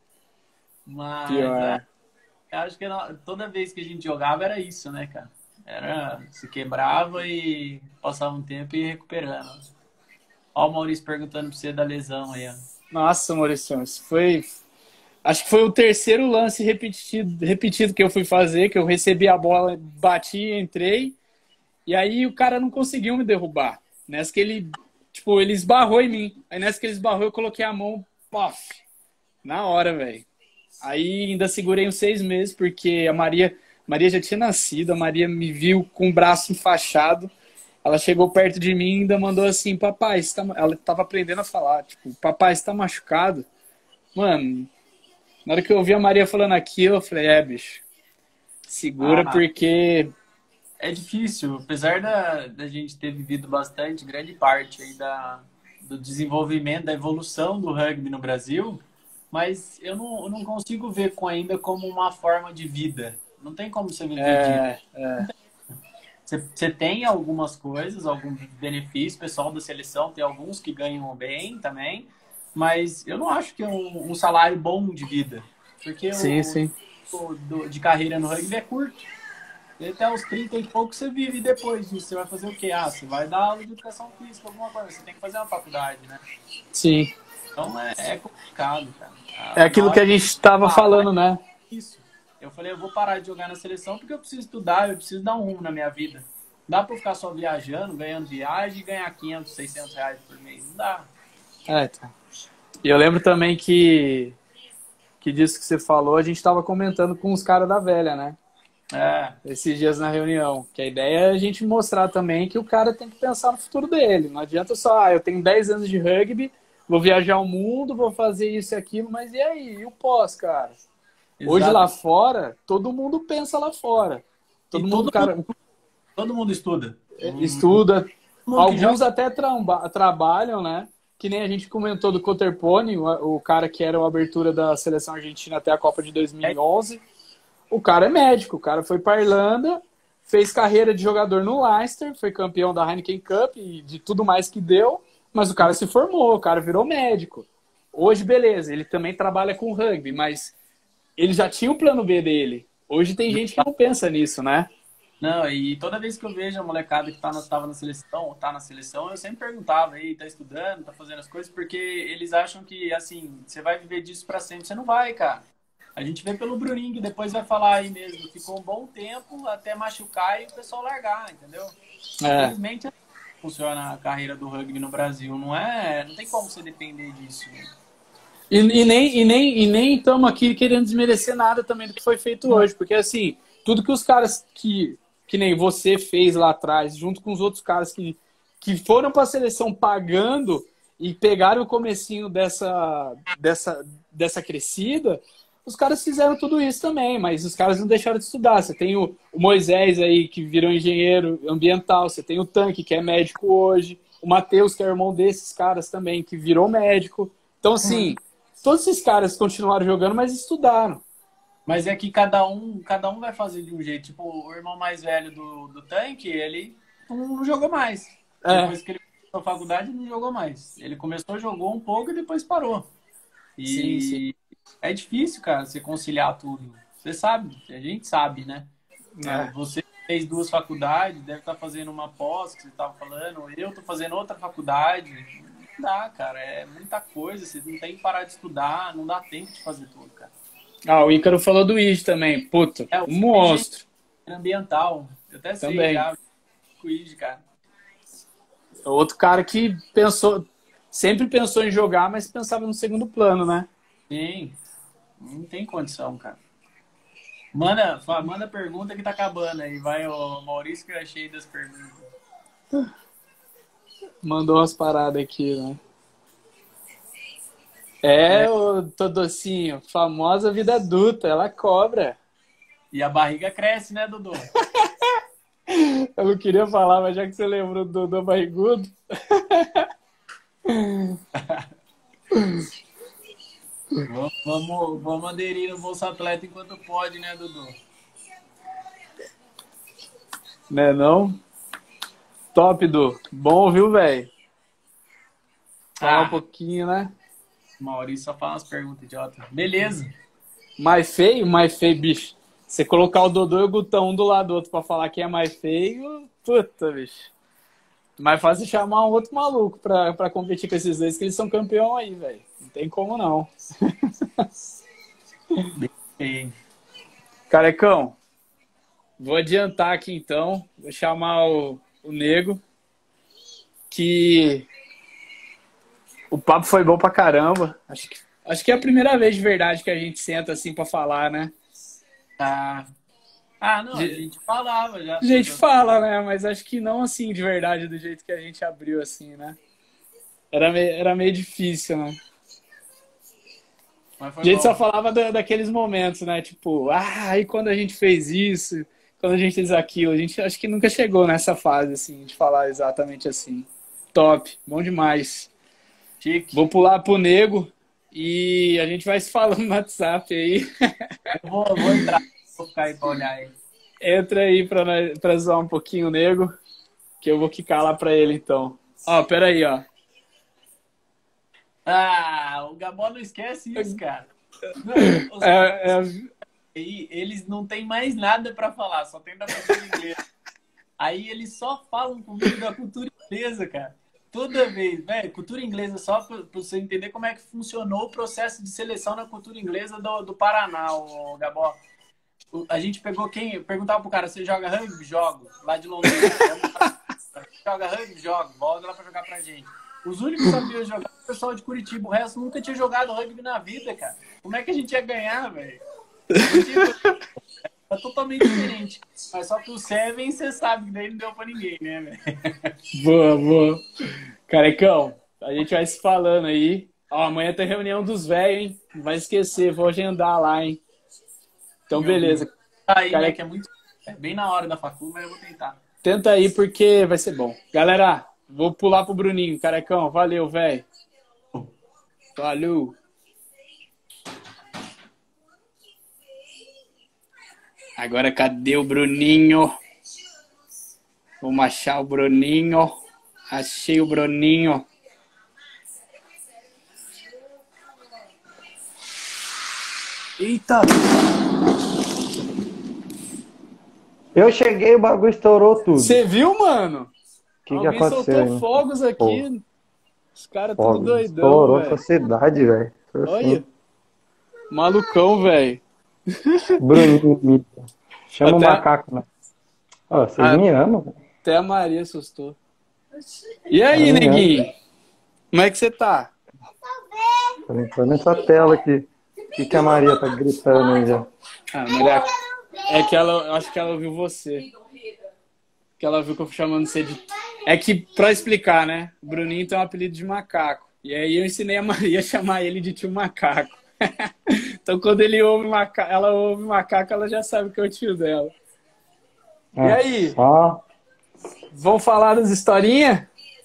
Mas Pior. é, eu acho que era- toda vez que a gente jogava era isso, né, cara? Era, se quebrava e passava um tempo e ia recuperando. Ó o Maurício perguntando pra você da lesão aí, ó. Nossa, Maurício, isso foi... Acho que foi o terceiro lance repetido, repetido que eu fui fazer, que eu recebi a bola, bati, entrei, e aí o cara não conseguiu me derrubar. Nessa que ele, tipo, ele esbarrou em mim. Aí nessa que ele esbarrou, eu coloquei a mão, pof, na hora, velho. Aí ainda segurei uns seis meses, porque a Maria, Maria já tinha nascido, a Maria me viu com o braço enfaixado. Ela chegou perto de mim e ainda mandou assim, papai, você tá... ela tava aprendendo a falar, tipo, papai, você tá machucado? Mano, na hora que eu ouvi a Maria falando aquilo, eu falei, é, bicho, segura Ah. porque... É difícil, apesar da, da gente ter vivido bastante, grande parte aí da, do desenvolvimento, da evolução do rugby no Brasil, mas eu não, eu não consigo ver com, ainda como uma forma de vida. Não tem como você viver disso. É, é, Você, você tem algumas coisas, alguns benefícios, o pessoal da seleção tem alguns que ganham bem também, mas eu não acho que é um, um salário bom de vida, porque sim, o, sim. o do, de carreira no rugby é curto. E até os trinta e pouco você vive, e depois disso você vai fazer o quê? Ah, você vai dar aula de educação física, alguma coisa, você tem que fazer uma faculdade, né? Sim. Então é, é complicado, cara. É aquilo que a gente estava falando, né? Isso. Eu falei, eu vou parar de jogar na seleção porque eu preciso estudar, eu preciso dar um rumo na minha vida. Não dá pra eu ficar só viajando, ganhando viagem e ganhar quinhentos, seiscentos reais por mês. Não dá. É, tá. E eu lembro também que, que disso que você falou, a gente estava comentando com os caras da velha, né? É, Esses dias na reunião. Que a ideia é a gente mostrar também que o cara tem que pensar no futuro dele. Não adianta só, ah, eu tenho dez anos de rugby, vou viajar o mundo, vou fazer isso e aquilo, mas e aí? E o pós, cara? Exato. Hoje lá fora, todo mundo pensa lá fora. Todo E mundo, todo cara, mundo- Todo mundo estuda. estuda. mundo que Alguns joga- até tramba- trabalham, né? Que nem a gente comentou do Coterpone, o, o cara que era a abertura da seleção argentina até a Copa de dois mil e onze. O cara é médico, o cara foi para Irlanda, fez carreira de jogador no Leicester, foi campeão da Heineken Cup e de tudo mais que deu, mas o cara se formou, o cara virou médico. Hoje, beleza, ele também trabalha com rugby, mas ele já tinha o plano B dele. Hoje tem gente que não pensa nisso, né? Não, e toda vez que eu vejo a molecada que tá na, tava na seleção, ou tá na seleção, eu sempre perguntava, aí, tá estudando, tá fazendo as coisas, porque eles acham que, assim, você vai viver disso pra sempre. Você não vai, cara. A gente vê pelo Bruninho, que depois vai falar aí mesmo, ficou um bom tempo até machucar e o pessoal largar, entendeu? É. Infelizmente, assim funciona a carreira do rugby no Brasil. Não é, não tem como você depender disso. Né? E, e nem e nem e nem estamos aqui querendo desmerecer nada também do que foi feito hoje, porque assim, tudo que os caras que que nem você fez lá atrás, junto com os outros caras que, que foram para a seleção pagando e pegaram o comecinho dessa, dessa, dessa crescida, os caras fizeram tudo isso também, mas os caras não deixaram de estudar. Você tem o, o Moisés aí, que virou engenheiro ambiental, você tem o Tanque, que é médico hoje, o Matheus, que é irmão desses caras também, que virou médico. Então, assim, uhum. todos esses caras continuaram jogando, mas estudaram. Mas é que cada um, cada um vai fazer de um jeito. Tipo, o irmão mais velho do, do Tanque, ele não jogou mais. É. Depois que ele começou a faculdade, não jogou mais. Ele começou, jogou um pouco e depois parou. E sim, sim. É difícil, cara, você conciliar tudo. Você sabe, a gente sabe, né? É. Você fez duas faculdades, deve estar fazendo uma pós, que você estava falando. Eu estou fazendo outra faculdade. Não dá, cara. É muita coisa. Você não tem que parar de estudar. Não dá tempo de fazer tudo, cara. Ah, o Ícaro falou do I G também. Puta, é, um monstro. Ambiental. Eu até sei também. já. O I G, cara. Outro cara que pensou, sempre pensou em jogar, mas pensava no segundo plano, né? Sim. Não tem condição, cara. Manda, manda pergunta que tá acabando aí. Vai o Maurício que eu achei das perguntas. Mandou umas paradas aqui, né? É, é. O Todocinho, famosa vida adulta, ela cobra. E a barriga cresce, né, Dudu? Eu não queria falar, mas já que você lembrou do Dodô barrigudo. vamos, vamos aderir no Bolsa Atleta enquanto pode, né, Dudu? Né, não? Top, Du. Bom, viu, velho? Fala Ah. um pouquinho, né? Maurício só fala umas perguntas idiotas. Beleza. Mais feio? Mais feio, bicho. Você colocar o Dodô e o Gutão um do lado do outro pra falar quem é mais feio, puta, bicho. Mais fácil chamar um outro maluco pra, pra competir com esses dois, que eles são campeão aí, velho. Não tem como não. Bem. Carecão, vou adiantar aqui então. Vou chamar o, o Nego, que o papo foi bom pra caramba. Acho que, acho que é a primeira vez de verdade que a gente senta assim pra falar, né? Ah, ah não, a gente falava já. A gente fala, né? Mas acho que não assim de verdade, do jeito que a gente abriu assim, né? Era meio, era meio difícil, né? Mas foi A gente bom. só falava da, daqueles momentos, né? Tipo, ah, e quando a gente fez isso, quando a gente fez aquilo. A gente acho que nunca chegou nessa fase, assim, de falar exatamente assim. Top, bom demais. Chique. Vou pular pro Nego e a gente vai se falando no WhatsApp aí. Eu vou, vou entrar, vou ficar aí pra olhar aí. Entra aí pra, nós- pra zoar um pouquinho o Nego, que eu vou quicar lá pra ele, então. Ó, pera aí, ó. Ah, o Gabó não esquece isso, cara. Não, os É, é, aí, eles não têm mais nada pra falar, só tem da cultura inglesa. Aí eles só falam comigo da cultura inglesa, cara. Toda vez, velho, cultura inglesa, só pra, pra você entender como é que funcionou o processo de seleção na cultura inglesa do, do Paraná, o Gabó. O- A gente pegou quem? Perguntava pro cara, você joga rugby? Jogo. Lá de Londrina. Joga rugby? Jogo. Volta lá pra jogar pra gente. Os únicos que sabiam jogar eram o pessoal de Curitiba. O resto nunca tinha jogado rugby na vida, cara. Como é que a gente ia ganhar, velho? É totalmente diferente. Mas só que o Seven, você sabe que daí não deu pra ninguém, né, velho? boa, boa. Carecão, A gente vai se falando aí. Ó, amanhã tem reunião dos velhos, hein? Não vai esquecer, vou agendar lá, hein? Então, beleza. Aí, Cara, né, que é muito... É bem na hora da facul, mas eu vou tentar. tenta aí porque vai ser bom. Galera, vou pular pro Bruninho. Carecão, valeu, velho. Valeu. Agora, cadê o Bruninho? Vamos achar o Bruninho. Achei o Bruninho. Eita! Eu cheguei, o bagulho estourou tudo. Você viu, mano? O que, que Alguém aconteceu? soltou Hein? fogos aqui. Pô. Os caras Pô, tudo doidão, estourou velho. essa cidade, velho. Olha. Malucão, velho. Bruninho, Mita. Chama Até- o macaco, né? Ó, vocês Ah. me amam, velho. Até a Maria assustou. E aí, Ah, neguinho? Como é que você tá? Tô entrando nessa tela aqui. O que, que a Maria tá gritando aí já? Ah, Maria, é que ela, eu acho que ela ouviu você. Que ela viu que eu fui chamando você de... É que, pra explicar, né? O Bruninho tem um apelido de macaco. E aí eu ensinei a Maria a chamar ele de tio macaco. Então quando ele ouve macaco, ela ouve macaco, ela já sabe que é o tio dela. E Ah, aí? Ó, Vamos falar das historinhas?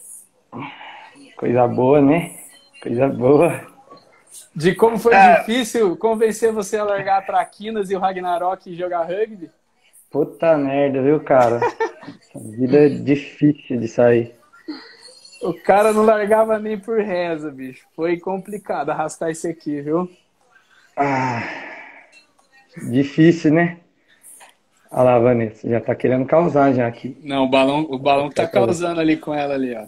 coisa boa, né? Coisa boa. De como foi É. difícil convencer você a largar a Traquinas e o Ragnarok e jogar rugby? Puta merda, viu, cara? Essa vida é difícil de sair. O cara não largava nem por reza, bicho. Foi complicado arrastar isso aqui, viu? Ah, difícil, né? Olha lá, Vanessa, já tá querendo causar já aqui. Não, o balão, o balão tá causando ali com ela ali, ó.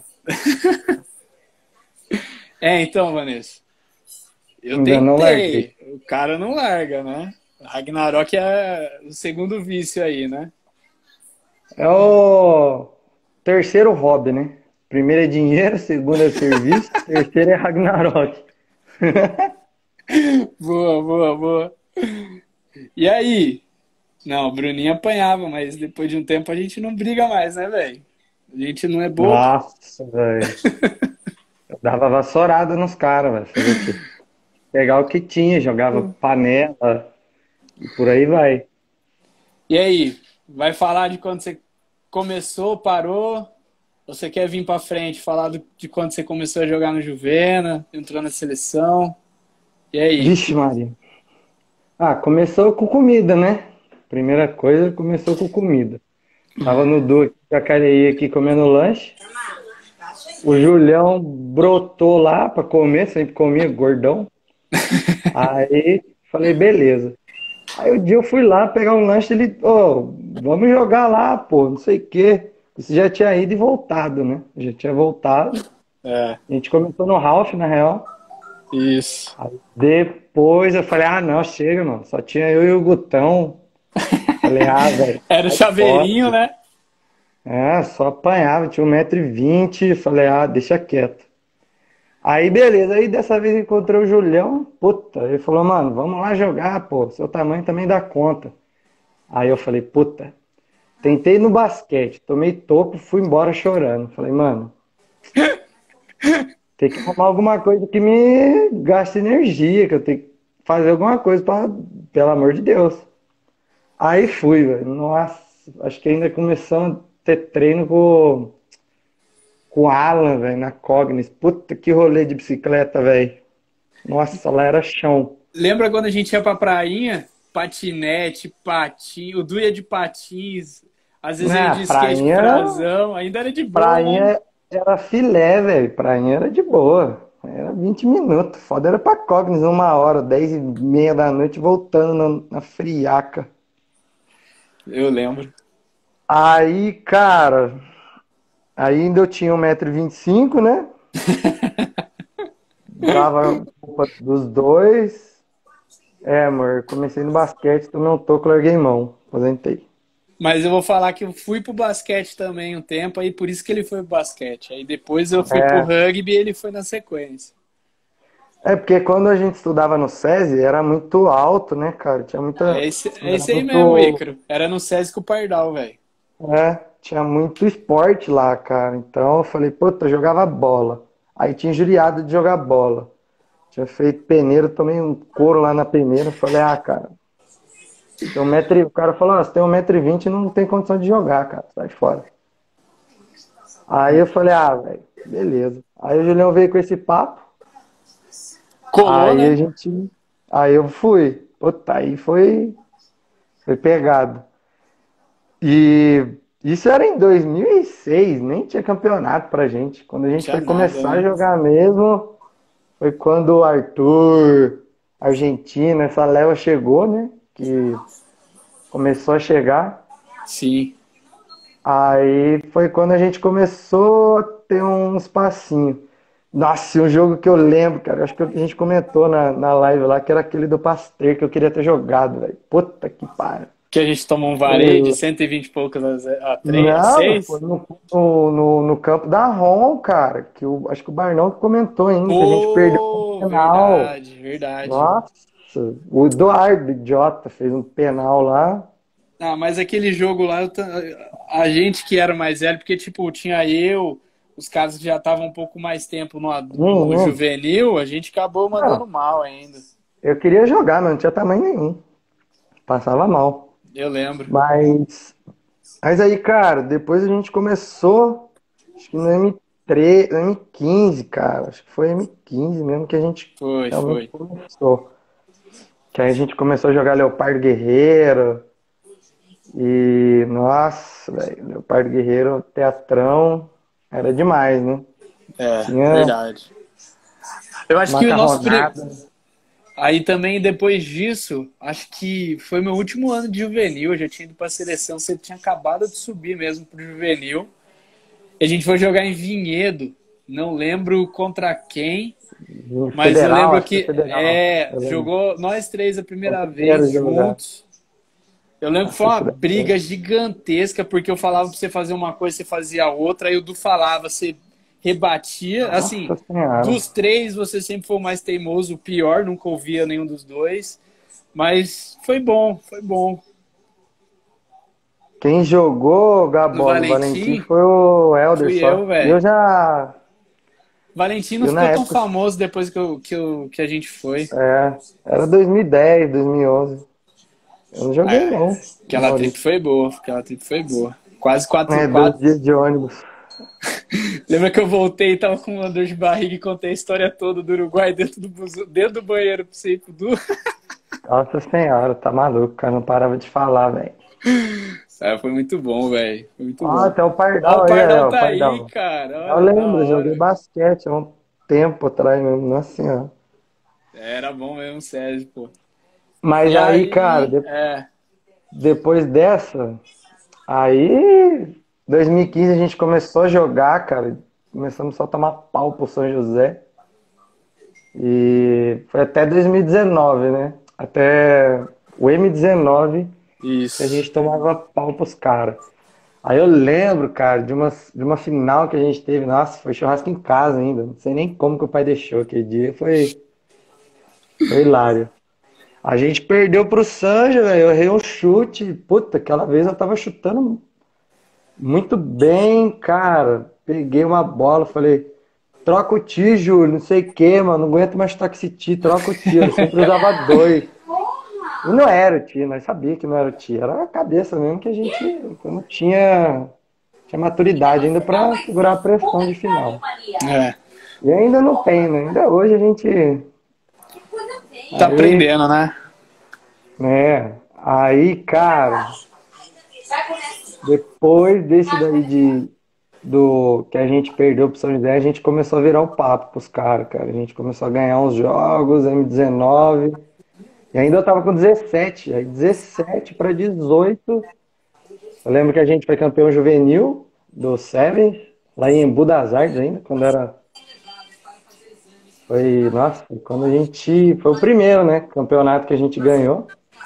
É, então, Vanessa. Eu Ainda não tentei. larguei. O cara não larga, né? Ragnarok é o segundo vício aí, né? É o terceiro hobby, né? Primeiro é dinheiro, segundo é serviço, terceiro é Ragnarok. Boa, boa, boa. E aí? Não, o Bruninho apanhava, mas depois de um tempo a gente não briga mais, né, velho? A gente não é bobo. Nossa, velho. Eu dava vassourada nos caras, velho. Fazer o quê? Pegar o que tinha, jogava panela e por aí vai. E aí? Vai falar de quando você começou, parou? Ou você quer vir pra frente, falar do- de quando você começou a jogar no Juvena, entrou na seleção? E aí? Vixe, Maria. Ah, começou com comida, né? Primeira coisa, começou com comida. Tava no Duque, Jacareí aqui comendo lanche. O Julião brotou lá pra comer, sempre comia gordão. Aí falei, beleza. Aí o dia eu fui lá pegar um lanche, ele, ô, vamos jogar lá, pô, não sei o quê. Isso já tinha ido e voltado, né? Já tinha voltado. É, A gente começou no Ralph, na real. isso. Aí depois eu falei, ah, não, chega, mano. Só tinha eu e o Gutão. Falei, ah, velho. Era o sai chaveirinho, fora. né? É, só apanhava, tinha um metro e vinte. Falei, ah, deixa quieto. Aí, beleza. Aí dessa vez encontrei o Julião. Puta, ele falou, mano, vamos lá jogar, pô. Seu tamanho também dá conta. Aí eu falei, puta. Tentei no basquete, tomei toco, fui embora chorando. Falei, mano, tem que arrumar alguma coisa que me gaste energia, que eu tenho que fazer alguma coisa pra, pelo amor de Deus. Aí fui, velho. Nossa, acho que ainda começou a ter treino com, com o Alan, velho, na Cognis. Puta que rolê de bicicleta, velho. Nossa, lá era chão. Lembra quando a gente ia pra prainha? Patinete, patins, o Du ia de patins, às vezes Né, ele de skate com prainha- frasão, ainda era de boa, né? Prainha era filé, velho. Prainha era de boa. Era vinte minutos. Foda era pra Cognis, uma hora, dez e meia da noite, voltando na, na friaca. Eu lembro. Aí, cara, ainda eu tinha um metro e vinte e cinco, né? Dava culpa dos dois. É, amor, comecei no basquete, tomei um toco, larguei mão. Aposentei. Mas eu vou falar que eu fui pro basquete também um tempo, aí por isso que ele foi pro basquete. Aí depois eu fui É. pro rugby e ele foi na sequência. É porque quando a gente estudava no SESI, era muito alto, né, cara? Tinha muita. É esse, é era esse aí muito- mesmo, Ícaro. Era no Sesc o Pardal, velho. É, tinha muito esporte lá, cara. Então eu falei, puta, eu jogava bola. Aí tinha injuriado de jogar bola. Tinha feito peneira, tomei um couro lá na peneira. Falei, ah, cara, tem um metro... e- o cara falou, ah, você tem um metro e vinte e não tem condição de jogar, cara, sai fora. Aí eu falei, ah, velho, beleza. Aí o Julião veio com esse papo. Colou, Aí né? a gente. Aí eu fui. Puta, aí foi, foi pegado. E isso era em dois mil e seis, nem tinha campeonato pra gente. Quando a gente Tinha foi nada, começar a né? jogar mesmo, foi quando o Arthur, Argentina, essa leva chegou, né? Que começou a chegar. Sim. Aí foi quando a gente começou a ter uns passinhos. Nossa, e um jogo que eu lembro, cara, acho que a gente comentou na, na live lá, que era aquele do Pasteur, que eu queria ter jogado, velho. Puta que pariu. Que a gente tomou um vareio de cento e vinte e poucos a, ze- a, três, a Não, foi seis. no, no, no, no campo da Rom, cara, que eu, acho que o Barnão que comentou ainda, que a gente perdeu Pô, no penal. verdade, verdade. Nossa, o Eduardo, idiota, fez um penal lá. Ah, mas aquele jogo lá, eu ta- a gente que era mais velho, porque, tipo, tinha eu, os caras que já estavam um pouco mais tempo no, adu- no Uhum. juvenil, a gente acabou mandando Ah, mal ainda. eu queria jogar, mas não tinha tamanho nenhum. Passava mal. Eu lembro. Mas, mas aí, cara, depois a gente começou, acho que no M três, no M quinze, cara, acho que foi M quinze mesmo que a gente Foi, realmente foi. começou. Que aí a gente começou a jogar Leopardo Guerreiro e, nossa, velho, Leopardo Guerreiro, teatrão, era demais, né? É, Tinha verdade. Eu acho que o nosso. pri- macarronada. Aí também, depois disso, acho que foi meu último ano de juvenil. Eu já tinha ido pra seleção, você tinha acabado de subir mesmo pro juvenil. E a gente foi jogar em Vinhedo. Não lembro contra quem, mas eu Federal, lembro acho que é que federal. é, Eu lembro. jogou nós três a Foi primeira o primeiro vez jogo já. juntos. Eu lembro que foi Nossa, uma isso briga daí. gigantesca, porque eu falava pra você fazer uma coisa, você fazia outra, aí o Du falava, você rebatia. Assim, Nossa Senhora. dos três, você sempre foi o mais teimoso, o pior, nunca ouvia nenhum dos dois. Mas foi bom, foi bom. Quem jogou No Gabó no Valentim Valentim, foi o Helder fui só. eu, E eu velho. já. Valentim não Eu na ficou tão época. famoso depois que, eu, que, eu, que a gente foi. É, era dois mil e dez, dois mil e onze. Eu não joguei É, não. No aquela trip Maurício. foi boa, aquela trip foi boa. Quase quatro, É, dois quatro. dias de ônibus. Lembra que eu voltei e tava com uma dor de barriga e contei a história toda do Uruguai dentro do, buzu- dentro do banheiro pra você ir pro Du? Nossa Senhora, tá maluco, o cara não parava de falar, velho. Ah, foi muito bom, velho. Foi muito Ó, bom. até o Ó, Pardal o aí, Pardal ó, o tá aí, Pardal. cara. Eu Olha, da lembro, eu joguei hora. basquete há um tempo atrás mesmo, nossa senhora. Era bom mesmo, Sérgio, pô. Mas E aí, cara, aí, de- é. depois dessa, aí, dois mil e quinze a gente começou a jogar, cara. Começamos só a tomar pau pro São José. E foi até dois mil e dezenove, né? Até o M dezenove que a Isso. gente tomava pau pros caras. Aí eu lembro, cara, de uma, de uma final que a gente teve. Nossa, foi churrasco em casa ainda. Não sei nem como que o pai deixou aquele dia. Foi, foi hilário. A gente perdeu pro Sanja, velho. Eu errei um chute. Puta, aquela vez eu tava chutando muito bem, cara. Peguei uma bola, falei, troca o ti, Júlio, não sei o que, mano. Não aguento mais chutar com esse ti, troca o ti. Eu sempre usava dois. E não era o ti, nós sabíamos que não era o ti. Era a cabeça mesmo que a gente que eu não tinha, tinha maturidade ainda pra segurar a pressão de final. É. E ainda não tem, né? Ainda hoje a gente. Tá Aí, aprendendo, né? né? Aí, cara, depois desse daí de, do que a gente perdeu pro São José, a gente começou a virar o papo pros caras, cara. A gente começou a ganhar uns jogos, M dezenove. E ainda eu tava com dezessete, aí dezessete para dezoito. Eu lembro que a gente foi campeão juvenil do Seven, lá em Embu das Artes ainda, quando era. Foi, nossa, quando a gente. Foi o primeiro, né? Campeonato que a gente ganhou.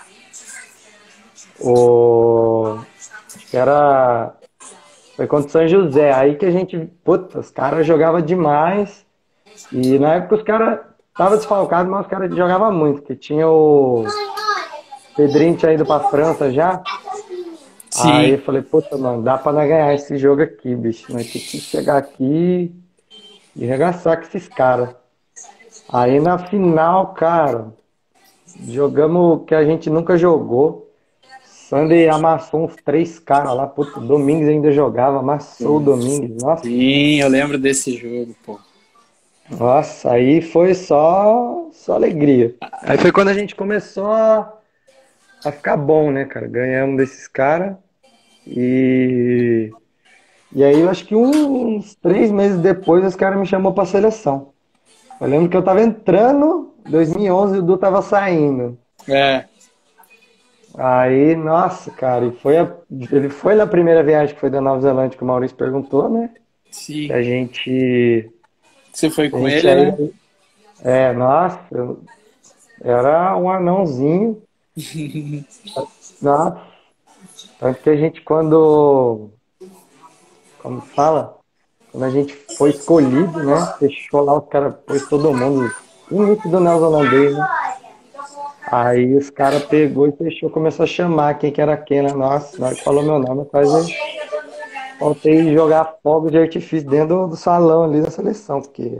O. Acho que era. Foi contra o São José. Aí que a gente. Puta, os caras jogavam demais. E na época os caras. Tava desfalcado, mas os caras jogavam muito. Porque tinha o. Pedrinho tinha ido pra França já. Aí eu Sim. falei, puta, mano, dá pra nós ganhar esse jogo aqui, bicho. Nós temos que chegar aqui de regaçar com esses caras. Aí na final, cara, jogamos o que a gente nunca jogou. Sunday amassou uns três caras lá. Puto, o Domingues ainda jogava, amassou o Domingues. Nossa, Sim, eu lembro desse jogo, pô. nossa, aí foi só, só alegria. Aí foi quando a gente começou a, a ficar bom, né, cara? Ganhamos desses caras. E, e aí eu acho que uns três meses depois os caras me chamou pra seleção. Eu lembro que eu tava entrando em dois mil e onze e o Du tava saindo. É, Aí, nossa, cara, e foi a- ele foi na primeira viagem que foi da Nova Zelândia que o Maurício perguntou, né? Que sim. a gente, Você foi a com gente ele, né? aí, é, nossa, eu era um anãozinho, nossa, tanto que a gente quando, como fala, quando a gente foi escolhido, né? Fechou lá, os caras pôs todo mundo, início do neozelandês, né? Aí os caras pegou e fechou, começou a chamar quem que era quem, né? Nossa, na hora que falou meu nome, quase faltei jogar fogo de artifício dentro do, do salão ali da seleção, porque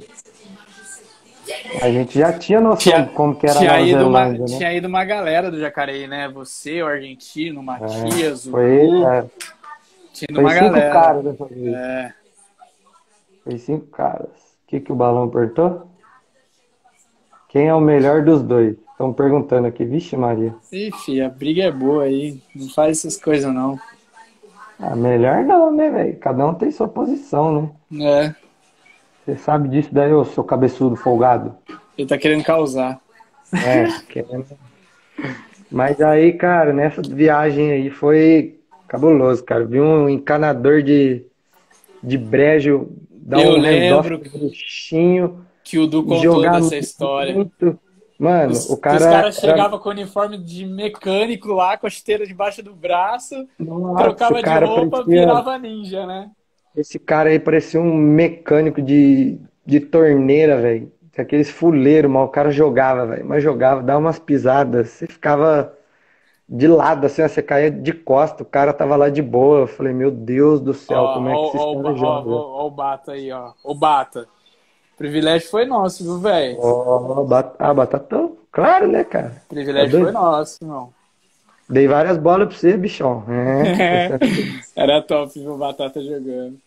a gente já tinha noção Tinha, de como que era a tinha Nova ido uma, Zelândia, né? tinha ido uma galera do Jacareí, né? Você, o argentino, o É, Matias, o foi, Du. é, Tinha ido foi uma cinco galera. caras dessa vez. É. Foi cinco caras. O que que o Balão apertou? Quem é o melhor dos dois? Estão perguntando aqui. Vixe, Maria. Ih, filho, a briga é boa aí. Não faz essas coisas, não. Ah, melhor não, né, velho? Cada um tem sua posição, né? É. Você sabe disso daí, ô seu cabeçudo folgado? Ele tá querendo causar. É, querendo. Mas aí, cara, nessa viagem aí foi cabuloso, cara. Vi um encanador de, de brejo dar Eu um handoff lembro pro bruxinho que o Du e contou jogar dessa história. muito. Mano, o Os, que os cara caras era. chegavam com o uniforme de mecânico lá, com a esteira debaixo do braço, Nossa, o trocava de cara roupa, parecia. virava ninja, né? Esse cara aí parecia um mecânico de, de torneira, velho. Aqueles fuleiros, mas o cara jogava, velho. Mas jogava, dava umas pisadas. Você ficava de lado, assim, ó, você caía de costa. O cara tava lá de boa. Eu falei, meu Deus do Ó, céu, como é que ó, esses ó, o Ba- caras ó, jogam? ó, ó o Bata aí, ó. O Bata. O privilégio foi nosso, viu, velho? Ó, bat... Ah, batatão? Claro, né, cara? O Tá privilégio foi doido? nosso, irmão. Dei várias bolas pra você, bichão. É. Era top, viu, o Batata jogando.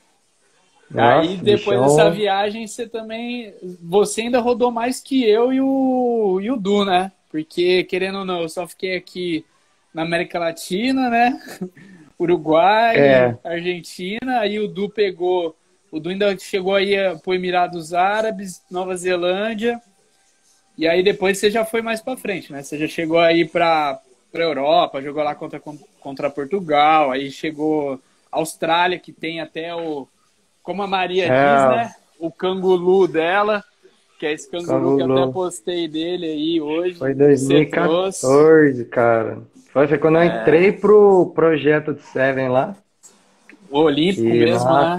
Aí, Nossa, depois dessa bichão. viagem, você também... Você ainda rodou mais que eu e o, e o Du, né? Porque, querendo ou não, eu só fiquei aqui na América Latina, né? Uruguai, É. Argentina. Aí o Du pegou... O Du ainda chegou aí para Emirados Árabes, Nova Zelândia. E aí depois você já foi mais para frente, né? Você já chegou aí para para Europa, jogou lá contra, contra Portugal. Aí chegou Austrália, que tem até o... Como a Maria diz, É, né? O canguru dela, que é esse canguru que eu até Canguru. postei dele aí hoje, Foi que você trouxe. dois mil e quatorze, cara. Foi, foi quando eu entrei pro projeto de Seven lá. O Olímpico Que, mesmo, nossa. né?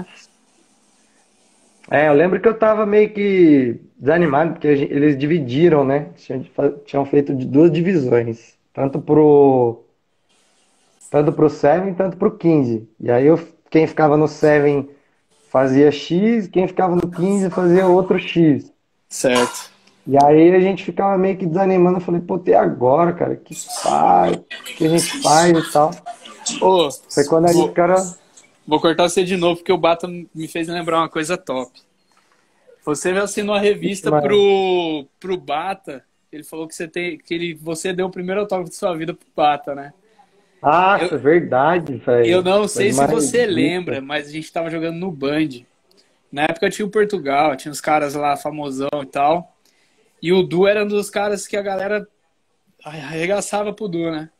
É, eu lembro que eu tava meio que desanimado, porque a gen- eles dividiram, né? Tinham, fa- tinham feito de duas divisões. Tanto pro, tanto pro Seven, tanto pro quinze. E aí eu, quem ficava no Seven fazia X, quem ficava no quinze fazia outro X. Certo. E aí a gente ficava meio que desanimando. Eu falei, pô, até agora, cara, que faz, o que a gente faz e tal. Ô, Foi quando aí os vou, caras. vou cortar você de novo, porque o Bata me fez lembrar uma coisa top. Você assinou a revista Mano, pro, pro Bata. Ele falou que você tem, que ele, você deu o primeiro autógrafo de sua vida pro Bata, né? Eu, nossa, verdade, eu velho. não Foi sei se numa você revista. lembra, mas a gente tava jogando no Band. Na época tinha o Portugal, tinha os caras lá famosão e tal. E o Du era um dos caras que a galera arregaçava pro Du, né?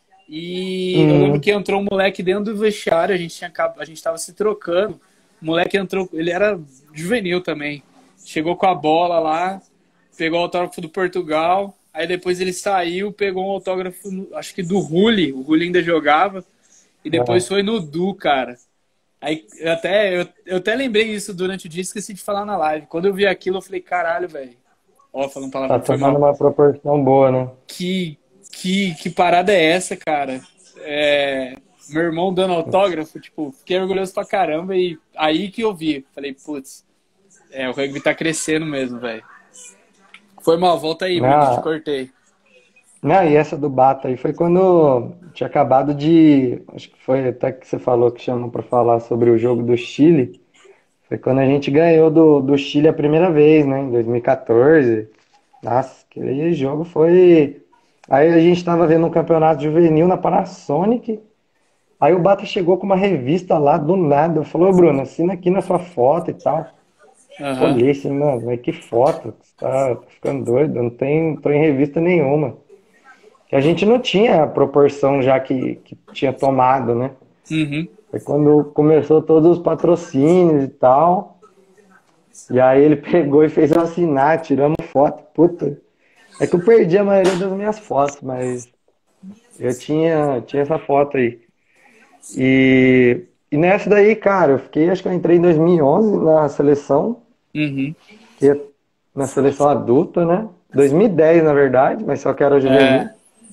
E eu lembro Hum, que entrou um moleque dentro do vestiário, a gente tinha acab- a gente tava se trocando. O moleque entrou, ele era juvenil também. Chegou com a bola lá, pegou o autógrafo do Portugal, aí depois ele saiu, pegou um autógrafo, no- acho que do Rulli, o Rulli ainda jogava, e depois é. foi no Du, cara. Aí eu até, eu, eu até lembrei isso durante o dia, esqueci de falar na live. Quando eu vi aquilo, eu falei, caralho, velho. Ó, falando Tá palavrão, foi tomando mal. uma proporção boa, né? Que, que, que parada é essa, cara? É, meu irmão dando autógrafo, tipo, fiquei orgulhoso pra caramba. E aí que eu vi, falei, putz, É, o rugby tá crescendo mesmo, velho. Foi mal, volta aí, Bruno, Ah, te cortei. não, e essa do Bata aí foi quando tinha acabado de. Acho que foi até que você falou que chamou pra falar sobre o jogo do Chile. Foi quando a gente ganhou do, do Chile a primeira vez, né? Em dois mil e quatorze. Nossa, aquele jogo foi. Aí a gente tava vendo um campeonato juvenil na Panasonic. Aí o Bata chegou com uma revista lá do nada. Falou, Bruno, assina aqui na sua foto e tal. Aham. Olhei assim, mano, mas que foto? Você tá, tá ficando doido? Eu não tem, tô em revista nenhuma. Que a gente não tinha a proporção já que, que tinha tomado, né? Uhum. Foi quando começou todos os patrocínios e tal. E aí ele pegou e fez eu assinar, tiramos foto. Puta. É que eu perdi a maioria das minhas fotos, mas eu tinha, tinha essa foto aí. E, e nessa daí, cara, eu fiquei, acho que eu entrei em dois mil e onze na seleção, Uhum. que é na seleção adulta, né? dois mil e dez, na verdade, mas só que era juvenil. É.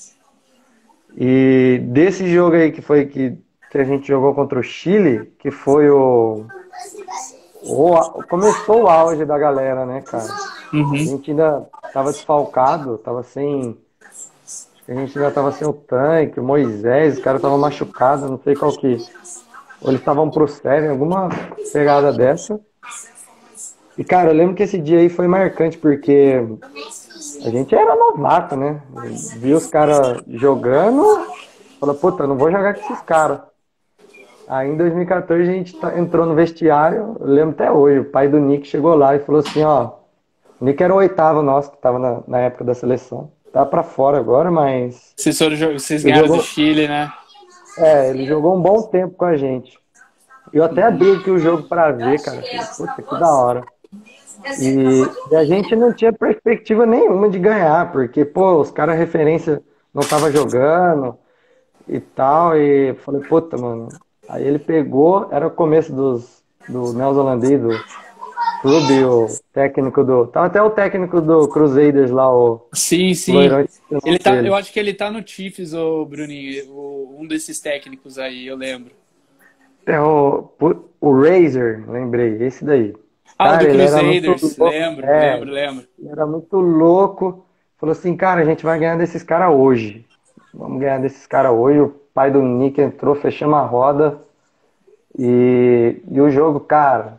E desse jogo aí que foi que, que a gente jogou contra o Chile, que foi o, o- começou o auge da galera, né, cara? A Uhum. gente ainda tava desfalcado, tava sem, a gente ainda tava sem o tanque, o Moisés, os caras estavam machucados, não sei qual que. Ou eles estavam pro sério, alguma pegada dessa. E, cara, eu lembro que esse dia aí foi marcante, porque a gente era novato, né? Viu os caras jogando, falou, puta, não vou jogar com esses caras. Aí em dois mil e quatorze a gente tá- entrou no vestiário, eu lembro até hoje, o pai do Nick chegou lá e falou assim, ó, o Nick era o oitavo nosso, que tava na, na época da seleção. Tá pra fora agora, mas Vocês, foram, jo- vocês ele ganharam do jogou, Chile, né? é, ele jogou um bom tempo com a gente. Eu até abri aqui o jogo pra ver, cara. Falei, puta, que da hora. E, e a gente não tinha perspectiva nenhuma de ganhar, porque, pô, os caras referência não tava jogando e tal, e eu falei, puta, mano. Aí ele pegou, era o começo dos, do neozelandês, do clube, o técnico do. Tava até o técnico do Crusaders lá, o Sim, sim. loirão, esqueci o nome Ele tá, eu dele. acho que ele tá no Chiefs, ô Bruninho, o- um desses técnicos aí, eu lembro. É o, o Razor, lembrei, esse daí. Ah, o do Cara, ele era muito Crusaders, louco, lembro, é, lembro, lembro. ele era muito louco. Falou assim, cara, a gente vai ganhar desses caras hoje. Vamos ganhar desses caras hoje. O pai do Nick entrou, fechamos a roda. E, e o jogo, cara,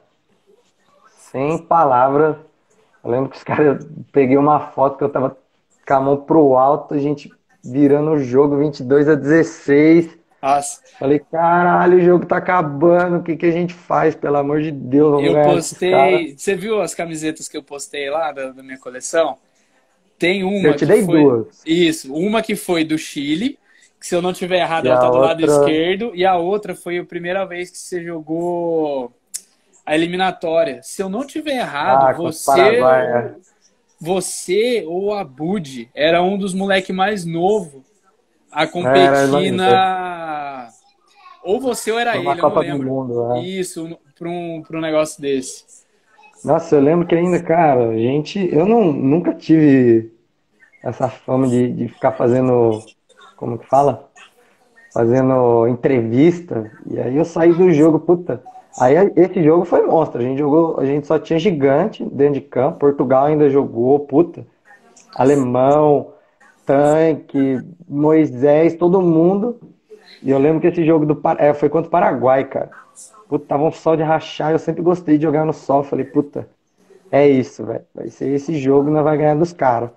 sem palavras. Eu lembro que os caras, peguei uma foto que eu tava com a mão pro alto, a gente virando o jogo vinte e dois a dezesseis. Nossa, Falei, caralho, o jogo tá acabando, o que que a gente faz? Pelo amor de Deus, vamos eu ganhar desses caras. postei. Você viu as camisetas que eu postei lá da, da minha coleção? Tem Eu uma te que dei foi. duas. Isso, uma que foi do Chile, que se eu não tiver errado, E ela a tá do lado outra, esquerdo, e a outra foi a primeira vez que você jogou a eliminatória. Se eu não tiver errado, ah, contra o Paraguai, você, é. você ou a Bud era um dos moleques mais novos a Era, eu competir lembro. na. Ou você ou era Foi uma ele, eu não Copa do lembro. Mundo, né? Isso, para um, pra um negócio desse. Nossa, eu lembro que ainda, cara, a gente, eu não, nunca tive essa fama de, de ficar fazendo, como que fala? Fazendo entrevista. E aí eu saí do jogo, puta. Aí esse jogo foi monstro. A gente jogou, a gente só tinha gigante dentro de campo. Portugal ainda jogou, puta. Alemão, tanque, Moisés, todo mundo. E eu lembro que esse jogo do Par- é, foi contra o Paraguai, cara. Puta, tava um sol de rachar. Eu sempre gostei de jogar no sol. Falei, puta, é isso, velho. Vai ser esse jogo, nós vai ganhar dos caras.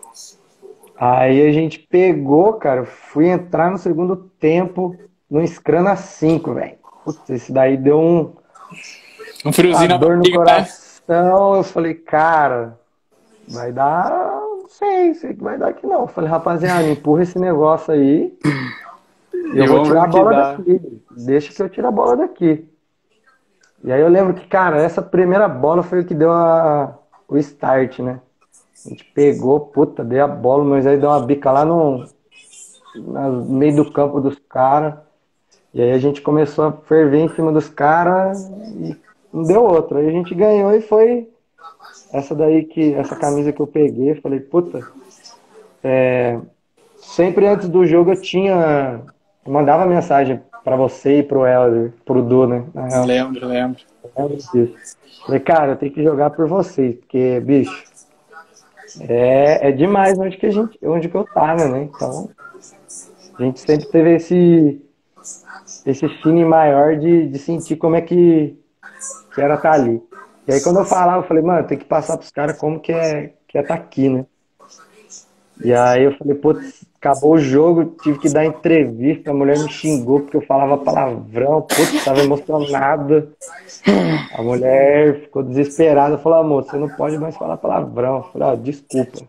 Aí a gente pegou, cara, fui entrar no segundo tempo no Scrum cinco, velho. Putz, esse daí deu um, Um uma friozinho na dor no barriga, né? coração. Eu falei, cara, vai dar, não sei, sei que vai dar aqui não. Eu falei, rapaziada, empurra esse negócio aí e E eu vou vamos ver tirar a no que bola dá. daqui. Deixa que eu tiro a bola daqui. E aí eu lembro que, cara, essa primeira bola foi o que deu a, o start, né? A gente pegou, puta, dei a bola, mas aí deu uma bica lá no, no meio do campo dos caras. E aí a gente começou a ferver em cima dos caras e não deu outra. Aí a gente ganhou e foi essa daí que, essa camisa que eu peguei. Falei, puta, sempre antes do jogo eu tinha, eu mandava mensagem pra você e pro Helder, pro Du, né? Na real, Lembro, lembro. eu lembro disso. Falei, cara, eu tenho que jogar por vocês, porque, bicho, é, é demais onde que a gente, onde que eu tava, né? Então, a gente sempre teve esse, esse feeling maior de, de sentir como é que, que era estar ali. E aí quando eu falava, eu falei, mano, tem que passar pros caras como que é, que é tá aqui, né? E aí eu falei, putz, acabou o jogo, tive que dar entrevista, a mulher me xingou porque eu falava palavrão, putz, tava emocionada. A mulher ficou desesperada, falou, amor, você não pode mais falar palavrão. Eu falei, ó, desculpa.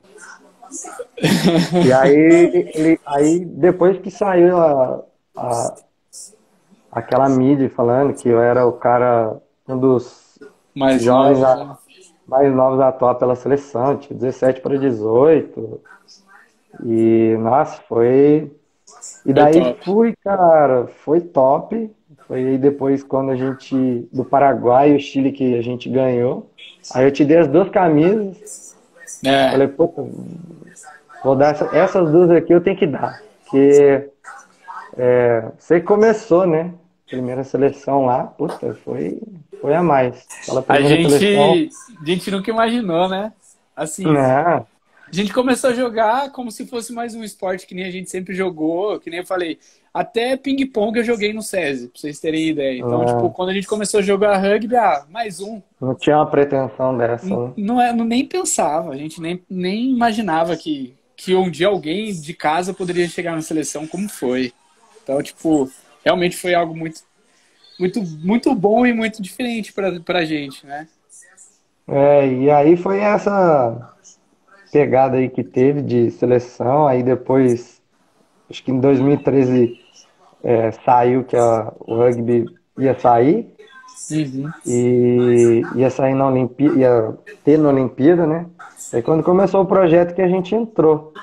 E aí, ele, aí depois que saiu a, a- aquela mídia falando que eu era o cara, um dos Mais jovens novos, a- né? mais novos a atuar pela seleção, tinha dezessete para dezoito. E, nossa, foi. E Foi daí top. fui, cara, foi top. Foi aí depois quando a gente, do Paraguai e o Chile que a gente ganhou. Aí eu te dei as duas camisas. É, Falei, puta, vou dar essa- essas duas aqui eu tenho que dar. Porque é, você começou, né? Primeira seleção lá, puta, foi, foi a mais. Aquela a primeira seleção. gente, a gente nunca imaginou, né? Assim, Né? a gente começou a jogar como se fosse mais um esporte que nem a gente sempre jogou, que nem eu falei. Até ping-pong eu joguei no SESI, pra vocês terem ideia. Então, tipo, Né? quando a gente começou a jogar rugby, ah, mais um. Não tinha uma pretensão dessa, N- né? Não, é, não nem pensava, a gente nem, nem imaginava que, que um dia alguém de casa poderia chegar na seleção como foi. Então, tipo, realmente foi algo muito, muito, muito bom e muito diferente pra, pra gente, né? É, e aí foi essa pegada aí que teve de seleção. Aí depois, acho que em dois mil e treze é, saiu que a- o rugby ia sair Uhum. e ia sair na Olimpíada, ia ter na Olimpíada, né? Aí quando começou o projeto que a gente entrou.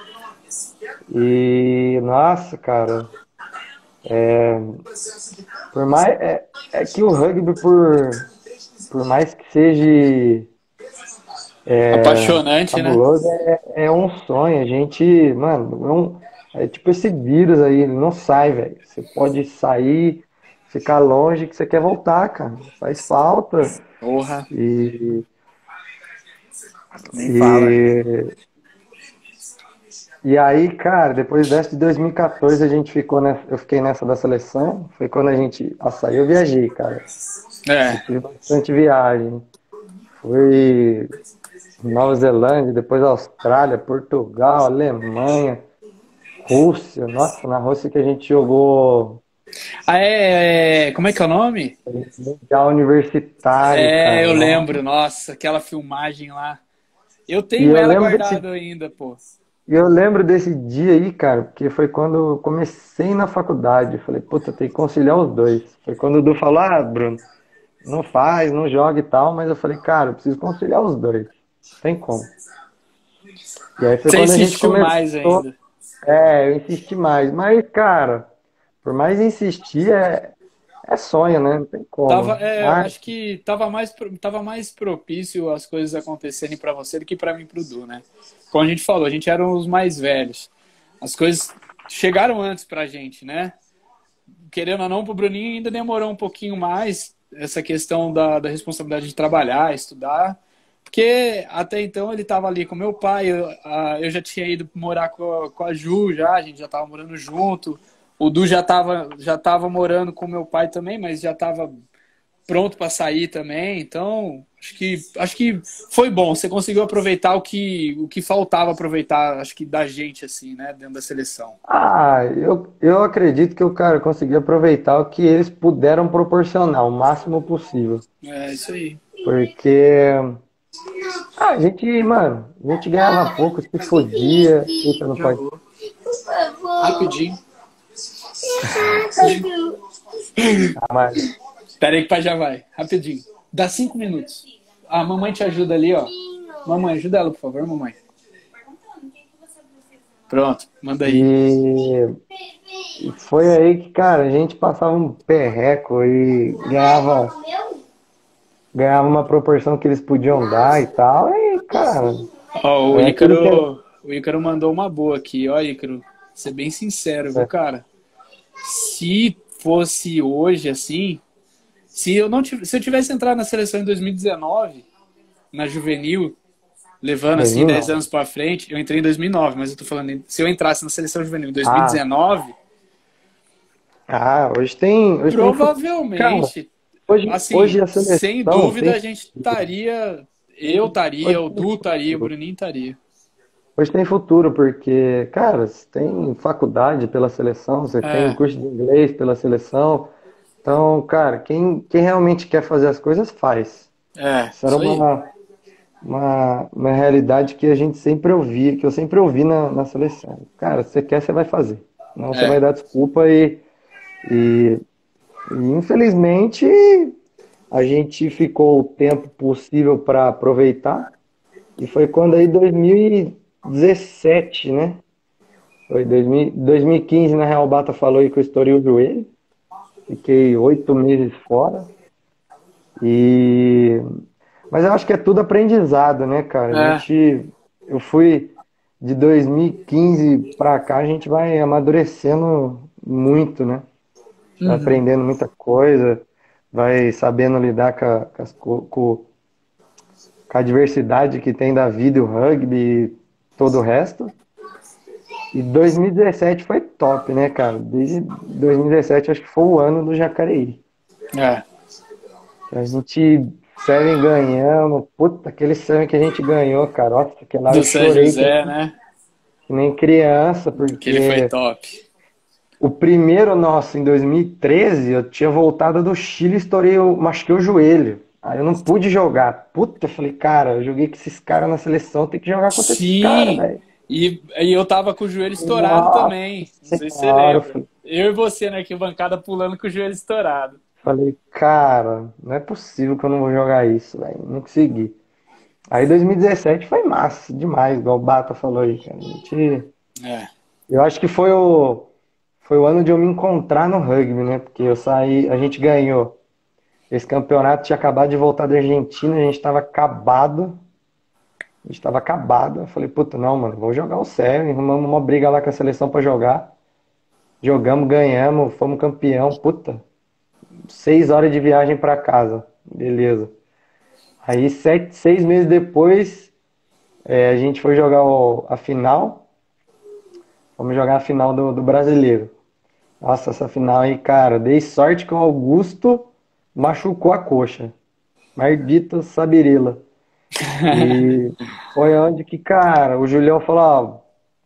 E nossa, cara, por mais é, é que o rugby por por mais que seja Apaixonante, né? cabuloso, é, é um sonho. A gente, mano, é, um, é tipo esse vírus aí, ele não sai, velho. Você pode sair, ficar longe, que você quer voltar, cara. Faz falta. Porra, E, nem fala. e, e aí, cara, depois dessa de dois mil e quatorze, a gente ficou nessa, eu fiquei nessa da seleção. Foi quando a gente. Nossa, aí eu viajei, cara. É, Tive bastante viagem. Fui Nova Zelândia, depois Austrália, Portugal, Alemanha, Rússia. Nossa, na Rússia que a gente jogou ah, é, é, como é que é o nome? Mundial Universitário, É, cara. eu Nossa. lembro, nossa, aquela filmagem lá. Eu E tenho eu ela lembro desse, guardada ainda, pô. e eu lembro desse dia aí, cara, porque foi quando eu comecei na faculdade. Eu falei, puta, tem que conciliar os dois. Foi quando o Du falou, ah, Bruno, não faz, não joga e tal, mas eu falei, cara, eu preciso conciliar os dois. Não tem como. E aí foi Você quando a gente insistiu mais começou. ainda. É, eu insisti mais. Mas, cara, por mais insistir, é, é sonho, né? Não tem Tava, como. é, Mas, acho que tava mais, pro- tava mais propício as coisas acontecerem pra você do que pra mim e pro Du, né? Como a gente falou, a gente era os mais velhos. As coisas chegaram antes pra gente, né? Querendo ou não, pro Bruninho ainda demorou um pouquinho mais essa questão da, da responsabilidade de trabalhar, estudar. Porque até então ele tava ali com meu pai, eu, a- eu já tinha ido morar com a, com a Ju já, a gente já tava morando junto. O Du já tava, já tava morando com meu pai também, mas já tava pronto para sair também. Então, acho que, acho que foi bom. Você conseguiu aproveitar o que, o que faltava aproveitar, acho que da gente, assim, né, dentro da seleção. ah, eu, eu acredito que o cara conseguiu aproveitar o que eles puderam proporcionar, o máximo possível. É isso aí. Porque ah, a gente, mano, a gente ganhava pouco, se fodia. Eita, não Já pode. vou. Rapidinho. Ah, mas, Pera aí que o pai já vai. Rapidinho. Dá cinco minutos. A mamãe te ajuda ali, ó. Mamãe, ajuda ela, por favor, mamãe. Pronto, manda aí. e e foi aí que, cara, a gente passava um perreco e ganhava, ganhava uma proporção que eles podiam dar e tal. E, cara, Ó, o é aquilo que é. Ícaro, o Ícaro mandou uma boa aqui. Ó, Ícaro, ser bem sincero, viu, cara? Se fosse hoje, assim, se eu não tiv- se eu tivesse entrado na seleção em dois mil e dezenove, na juvenil, levando assim dez dois mil e nove. anos pra frente, eu entrei em dois mil e nove, mas eu tô falando, em- se eu entrasse na seleção juvenil em Ah, dois mil e dezenove, ah, hoje tem, hoje tem futuro. Cara, provavelmente, hoje, hoje assim, a sem seleção dúvida tem a gente estaria, eu estaria, hoje o tem Du estaria, o futuro. Bruninho estaria. Hoje tem futuro, porque, cara, você tem faculdade pela seleção, você tem É, curso de inglês pela seleção. Então, cara, quem, quem realmente quer fazer as coisas, faz. é, Isso era isso aí. uma, uma, uma realidade que a gente sempre ouvia, que eu sempre ouvi na, na seleção. Cara, se você quer, você vai fazer. Não, você vai É, dar desculpa e, e, e infelizmente a gente ficou o tempo possível para aproveitar. E foi quando aí dois mil e dezessete, né? Foi dois mil, dois mil e quinze, na Real Bata falou aí que eu estourei o joelho. Fiquei oito meses fora. E... Mas eu acho que é tudo aprendizado, né, cara? A é, gente... Eu fui de dois mil e quinze pra cá, a gente vai amadurecendo muito, né? A gente vai uhum, aprendendo muita coisa, vai sabendo lidar com a, com as co- com- com a diversidade que tem da vida, o rugby e todo o resto. E dois mil e dezessete foi top, né, cara? Desde dois mil e dezessete acho que foi o ano do Jacareí. é. Que a gente Seven ganhamos. Puta, aquele Seven que a gente ganhou, cara. Nossa, que lá eu Do Sérgio chorei que José, nem, né? que nem criança, Que ele foi porque top. o primeiro nosso, em dois mil e treze, eu tinha voltado do Chile e estourei, eu machuquei o joelho. Aí eu não pude jogar. Puta, eu falei, cara, eu joguei com esses caras na seleção, tem que jogar contra esses caras, Sim! velho. E, e eu tava com o joelho estourado Nossa também. Não sei se você senhora, eu lembra. falei, Eu e você na arquibancada pulando com o joelho estourado. falei, cara, não é possível que eu não vou jogar isso, velho. Não consegui. Aí dois mil e dezessete foi massa demais, igual o Bata falou aí, cara. A gente, É. eu acho que foi o, foi o ano de eu me encontrar no rugby, né? Porque eu saí, a gente ganhou. Esse campeonato tinha acabado de voltar da Argentina, a gente tava acabado. A gente tava acabado. Eu falei, puta, não, mano, vamos jogar o sério. Arrumamos uma briga lá com a seleção pra jogar. Jogamos, ganhamos, fomos campeão. Puta, seis horas de viagem pra casa. Beleza. Aí, sete, seis meses depois, é, a gente foi jogar o- a final. Vamos jogar a final do, do Brasileiro. Nossa, essa final aí, cara, dei sorte que o Augusto machucou a coxa. Maldito Sabirila. E foi onde que, cara, o Julião falou, ó,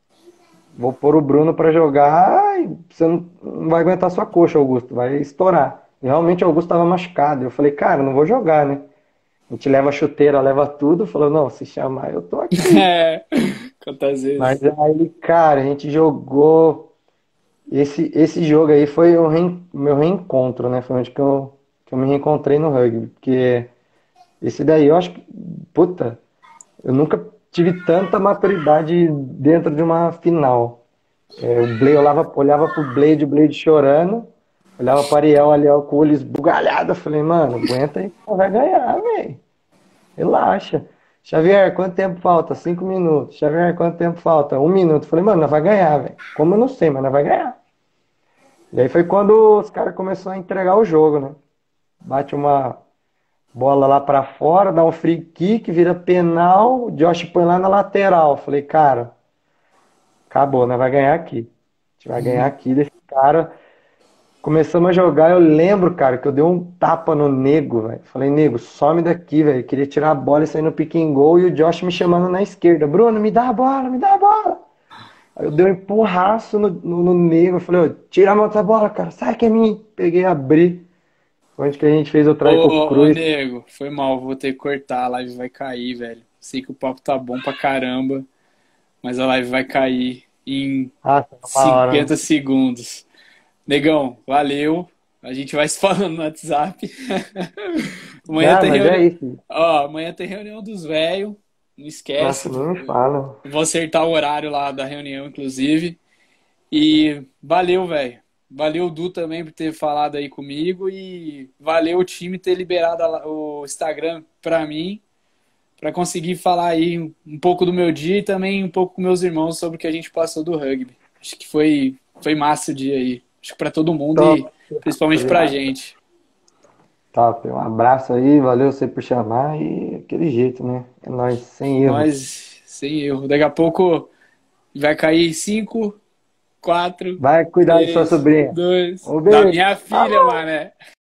vou pôr o Bruno pra jogar e você não, não vai aguentar sua coxa, Augusto, vai estourar. E realmente o Augusto tava machucado. Eu falei, cara, não vou jogar, né? A gente leva a chuteira, leva tudo. Falou, não, se chamar, eu tô aqui. É. Quantas Mas vezes? aí, cara, a gente jogou. Esse, esse jogo aí foi o reen- meu reencontro, né? Foi onde que eu, que eu me reencontrei no rugby. Porque esse daí eu acho que, puta, eu nunca tive tanta maturidade dentro de uma final. É, o Blade, eu olhava, olhava pro Blade, o Blade chorando. Olhava para Ariel, Ariel com o olho esbugalhado. Eu falei, mano, aguenta aí, que vai ganhar, velho. Relaxa. Xavier, quanto tempo falta? Cinco minutos. Xavier, quanto tempo falta? Um minuto. Falei, mano, nós vai ganhar, velho. Como eu não sei, mas nós vai ganhar. E aí foi quando os caras começaram a entregar o jogo, né? Bate uma bola lá pra fora, dá um free kick, vira penal, o Josh põe lá na lateral. Falei, cara, acabou, nós vai ganhar aqui. A gente vai ganhar aqui desse cara. Começamos a jogar, eu lembro, cara, que eu dei um tapa no Nego, velho. Falei, Nego, some daqui, velho. Queria tirar a bola e sair no pick and goal e o Josh me chamando na esquerda. Bruno, me dá a bola, me dá a bola. Aí eu dei um empurraço no, no, no Nego. Eu falei, ô, tira a mão dessa bola, cara. Sai que é minha. Peguei, abri. Onde que a gente fez o Ô, try com o ô, ô, Cruz. nego, foi mal, vou ter que cortar, a live vai cair, velho. Sei que o papo tá bom pra caramba, mas a live vai cair em Ah, tá uma hora, né? cinquenta segundos. Negão, valeu. A gente vai se falando no WhatsApp. Amanhã Ah, tem mas é reunião. isso. Ó, amanhã tem reunião dos velhos. Não Nossa, esquece. não me fala. Vou acertar o horário lá da reunião, inclusive. E valeu, velho. Valeu o Du também por ter falado aí comigo. E valeu o time ter liberado a- o Instagram pra mim, pra conseguir falar aí um um pouco do meu dia e também um pouco com meus irmãos sobre o que a gente passou do rugby. Acho que foi, foi massa o dia aí. Acho que pra todo mundo. E Top. principalmente pra gente. Top. Um abraço aí, valeu você por chamar e aquele jeito, né? É nóis, sem erro. Nós, sem erro. Daqui a pouco vai cair cinco, quatro, Vai cuidar de sua três, sobrinha. dois. Um Da beijo. minha filha, mané.